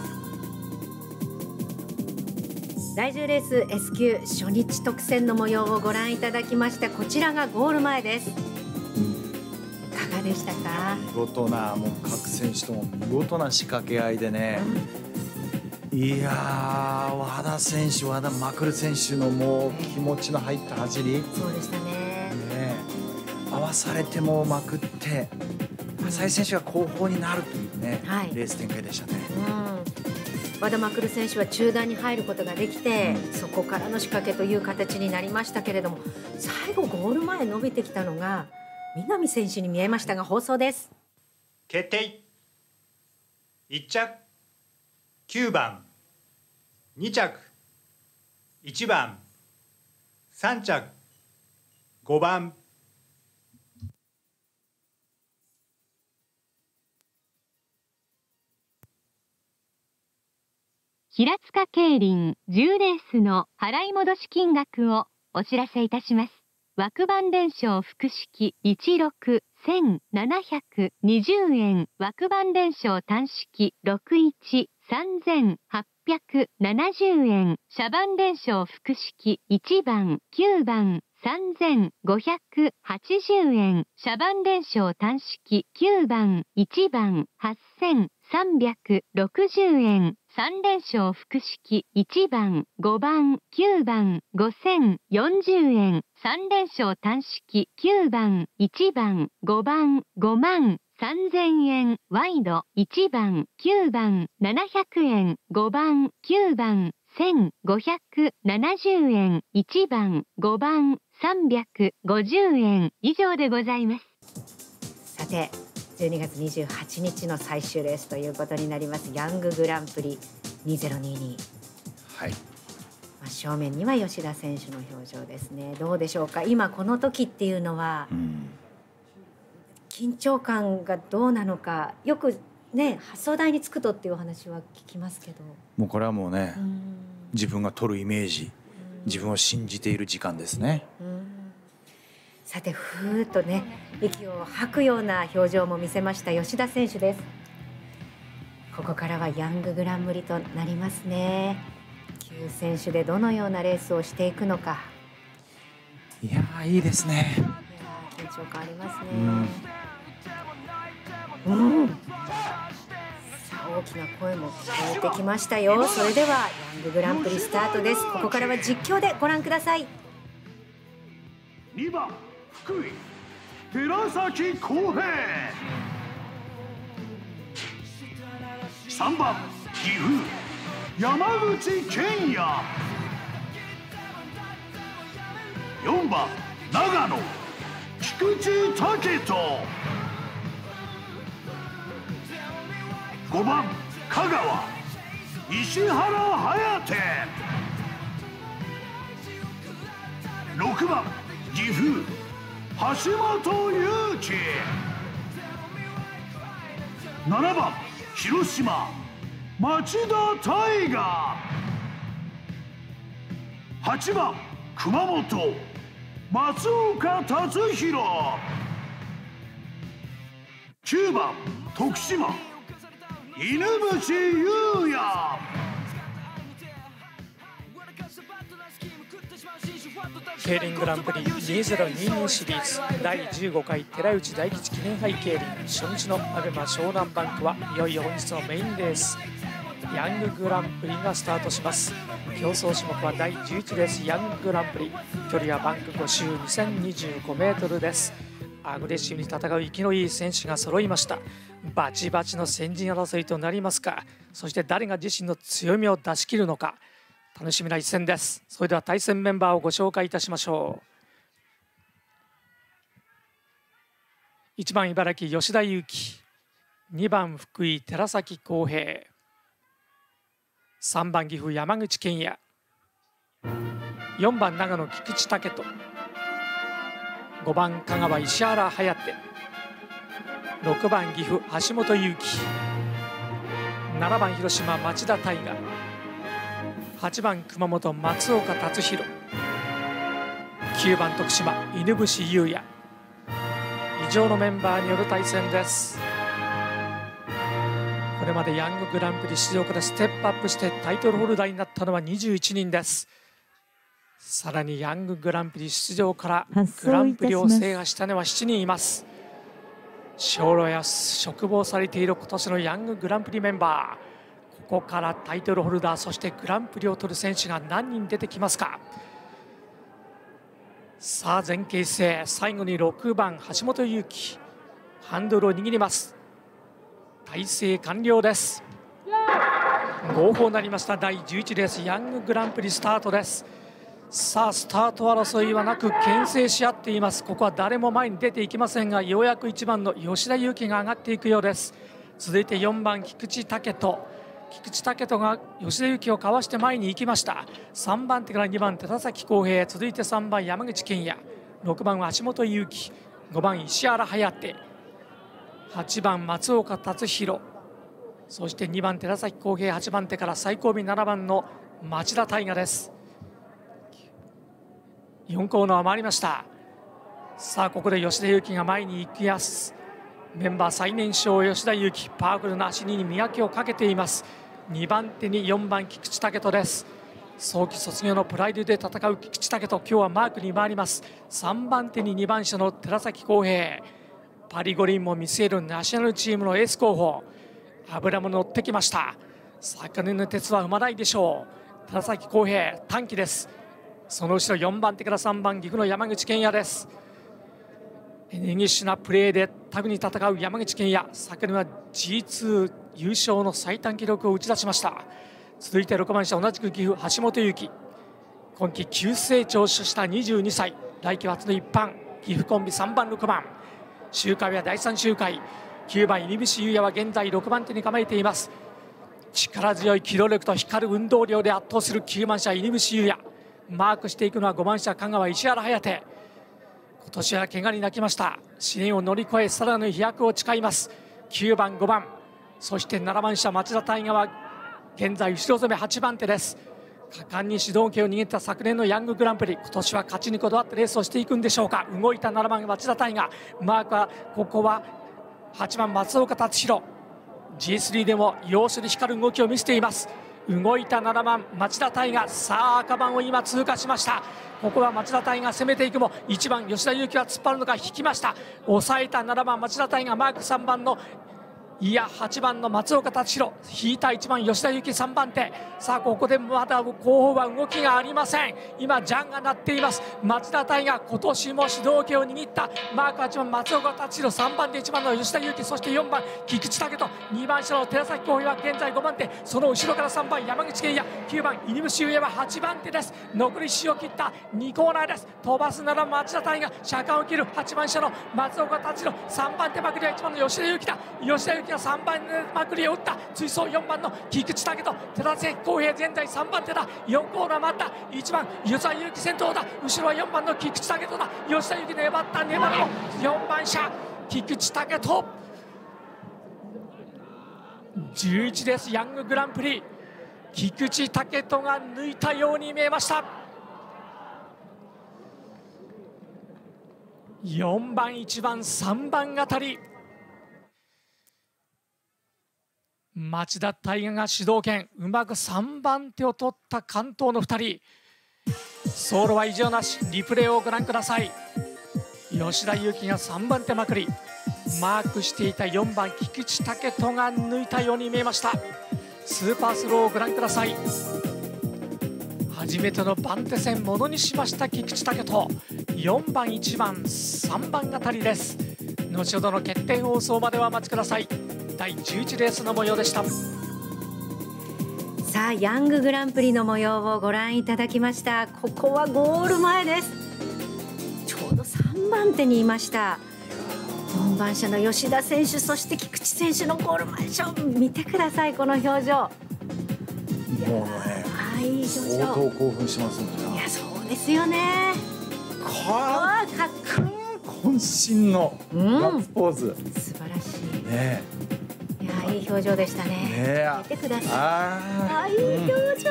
Speaker 1: 第10レース S 級初日特選の模様をご覧いただきました。こちらがゴール前です。いかがでしたか？
Speaker 9: 見事な、もう各選手とも見事な仕掛け合いでね、いやー、和田選手、和田まくる選手のもう気持ちの入った走り、
Speaker 1: そうでしたね。
Speaker 9: 合わされてもまくって浅井選手が後方になるというね、レース展開でしたね。
Speaker 1: 和田まくる選手は中段に入ることができて、そこからの仕掛けという形になりましたけれども、最後ゴール前伸びてきたのが南選手に見えましたが、放送です。
Speaker 4: 決定。1着9番、2着1番、3着5番。
Speaker 5: 平塚競輪10レースの払い戻し金額をお知らせいたします。枠番伝承複式16 1720円、枠番伝承単式61 3870円、車番伝承複式1番9番 3580円。シャバン連勝単式9番、1番、8360円。3連勝複式1番、5番、9番、5040円。3連勝単式9番、1番、5番、5万3000円。ワイド1番、9番、700円。5番、9番、1570円。1番、5番、350円。以上でございます。
Speaker 1: さて、12月28日の最終レースということになりますヤンググランプリ2022。
Speaker 9: はい。
Speaker 1: 正面には吉田選手の表情ですね。どうでしょうか。今この時っていうのは、緊張感がどうなのか、よくね発想台につくとっていうお話は聞きますけど、
Speaker 9: もうこれはもうね、自分が取るイメージ、自分を信じている時間ですね。
Speaker 1: さて、ふーっとね息を吐くような表情も見せました吉田選手です。ここからはヤンググランプリとなりますね。9選手でどのようなレースをしていくのか。
Speaker 9: いやー、いいですね。
Speaker 1: 緊張感ありますね。さあ、大きな声も聞こえてきましたよ。それではヤンググランプリスタートです。ここからは実況でご覧ください。
Speaker 10: 2番福井寺崎康平、3番岐阜山口健也、4番長野菊池武人、5番香川石原颯、6番岐阜橋本裕樹、7番広島町田大河、8番熊本松岡達弘、9番徳島犬伏裕也、
Speaker 3: 競輪グランプリ2022シリーズ第15回寺内大吉記念杯競輪初日のアベマ湘南バンクはいよいよ本日のメインレースヤンググランプリがスタートします。競争種目は第11レースヤンググランプリ、距離はバンク5周2025メートルです。アグレッシブに戦う生きのいい選手が揃いました。バチバチの先陣争いとなりますか。そして誰が自身の強みを出し切るのか、楽しみな一戦です。それでは対戦メンバーをご紹介いたしましょう。1番茨城吉田裕樹、2番福井寺崎康平、3番岐阜山口健也、4番長野菊池武人、5番香川石原颯、6番岐阜橋本裕樹、7番広島町田大河、8番熊本松岡達弘、9番徳島犬伏裕也。以上のメンバーによる対戦です。これまでヤンググランプリ出場からステップアップしてタイトルホルダーになったのは21人です。さらにヤンググランプリ出場からグランプリを制覇したのは7人います。将来や嘱望されている今年のヤンググランプリメンバー、ここからタイトルホルダー、そしてグランプリを取る選手が何人出てきますか。さあ、前傾姿勢、最後に6番橋本裕樹、ハンドルを握ります。体勢完了です。号砲になりました。第11レースヤンググランプリスタートです。さあ、スタート争いはなく牽制し合っています。ここは誰も前に出ていきませんが、ようやく1番の吉田裕樹が上がっていくようです。続いて4番菊池武人、菊池武人が吉田裕樹をかわして前に行きました。3番手から2番寺崎康平、続いて3番山口健也、6番橋本裕樹、5番石原颯、8番松岡達弘、そして2番寺崎康平、8番手から最後尾7番の町田大河です。4コーナーを回りました。さあ、ここで吉田裕樹が前に行きやす。メンバー最年少吉田裕樹、パワフルな足に磨きをかけています。2番手に4番菊池武人です。 早期卒業のプライドで戦う菊池武人、今日はマークに回ります。3番手に2番手の寺崎康平、パリ五輪も見据えるナショナルチームのエース候補、油も乗ってきました。昨年の鉄は踏まないでしょう。寺崎康平短期です。その後ろ4番手から3番岐阜の山口健也です。エネギッシュなプレーでタグに戦う山口健也、昨年は G2 優勝の最短記録を打ち出しました。続いて6番車同じく岐阜橋本裕樹、今季急成長した22歳、来季初の一般岐阜コンビ3番6番、周回は第3周回、9番入伏優也は現在6番手に構えています。力強い機動力と光る運動量で圧倒する9番車入伏優也、マークしていくのは5番車香川石原颯。今年は怪我に泣きました。試練を乗り越えさらなる飛躍を誓います。9番5番、そして7番車町田大河は現在後ろ攻め8番手です。果敢に主導権を握った昨年のヤンググランプリ、今年は勝ちにこだわってレースをしていくんでしょうか。動いた7番町田大河、マークはここは8番松岡達弘、 G3 でも要所で光る動きを見せています。動いた7番町田大河、さあ赤番を今通過しました。ここは町田大河攻めていくも1番吉田裕樹は突っ張るのか、引きました。抑えた7番町田大河、マーク3番の8番の松岡達弘、引いた1番吉田裕樹3番手。さあここでまだ後方は動きがありません。今ジャンが鳴っています。町田大河今年も主導権を握った。マーク8番松岡達弘、3番手1番の吉田裕樹、そして4番菊池武人、2番手の寺崎康平は現在5番手、その後ろから3番山口健也、9番入伏優也は8番手です。残り1周を切った2コーナーです。飛ばす7番町田大河、車間を切る8番車の松岡達弘、3番手まくりは1番の吉田裕樹だ。吉田裕樹3番まくりを打った。追走4番の菊池武人、寺崎康平現在3番手だ。4コーナー待った。1番吉田裕樹先頭だ。後ろは4番の菊池武人だ。吉田裕樹粘った粘るも4番車菊池武人、11です。ヤンググランプリ、菊池武人が抜いたように見えました。4番1番3番あたり、町田大河が主導権、うまく3番手を取った関東の2人。走路は異常なし。リプレイをご覧ください。吉田裕樹が3番手まくり、マークしていた4番菊池武人が抜いたように見えました。スーパースローをご覧ください。初めての番手戦ものにしました菊池武人、4番1番3番あたりです。後ほどの決定放送まではお待ちください。第11レースの模様でした。
Speaker 1: さあヤンググランプリの模様をご覧いただきました。ここはゴール前です。ちょうど3番手にいました4番車の吉田選手、そして菊池選手のゴール前勝負見てください。この表情、も
Speaker 9: うね、いい表情、相当興奮しますもんね。
Speaker 1: いやそうですよね。
Speaker 9: かっこいい、渾身のガッツポーズ、
Speaker 1: 素晴らしい
Speaker 9: ね。
Speaker 1: いやいい表情でしたね。見てください。あいい表情、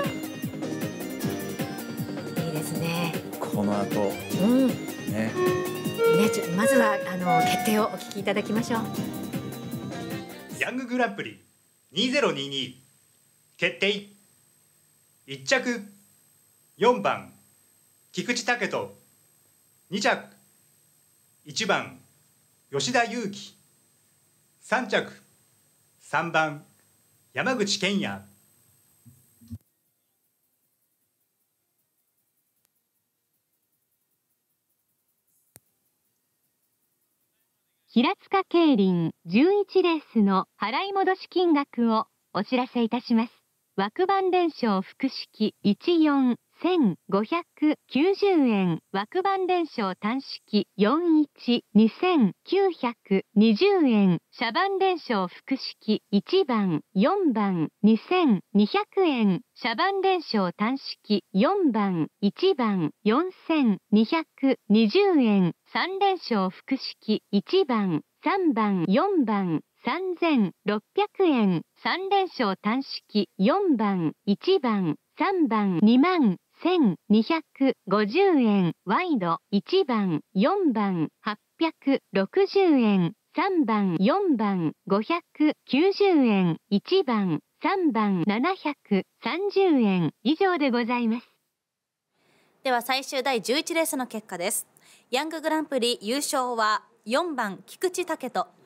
Speaker 1: いいですね。
Speaker 9: この後、ね、
Speaker 1: まずは決定をお聞きいただきましょう。
Speaker 4: ヤンググランプリ2022決定。1着4番菊池武人、2着1番吉田裕樹、3着3番山口健也。
Speaker 5: 平塚競輪11レースの払い戻し金額をお知らせいたします。枠番伝承複式14 1590円、枠番伝承単式41 2920円、車番伝承複式1番4番2200円、車番伝承単式4番1番4220円、3連勝複式1番3番4番3600円、3連勝単式4番1番3番2万1250円、ワイド1番4番860円、3番4番590円、1番 3番730円以上でございます。
Speaker 8: では最終第11レースの結果です。ヤンググランプリ優勝は4番菊池武人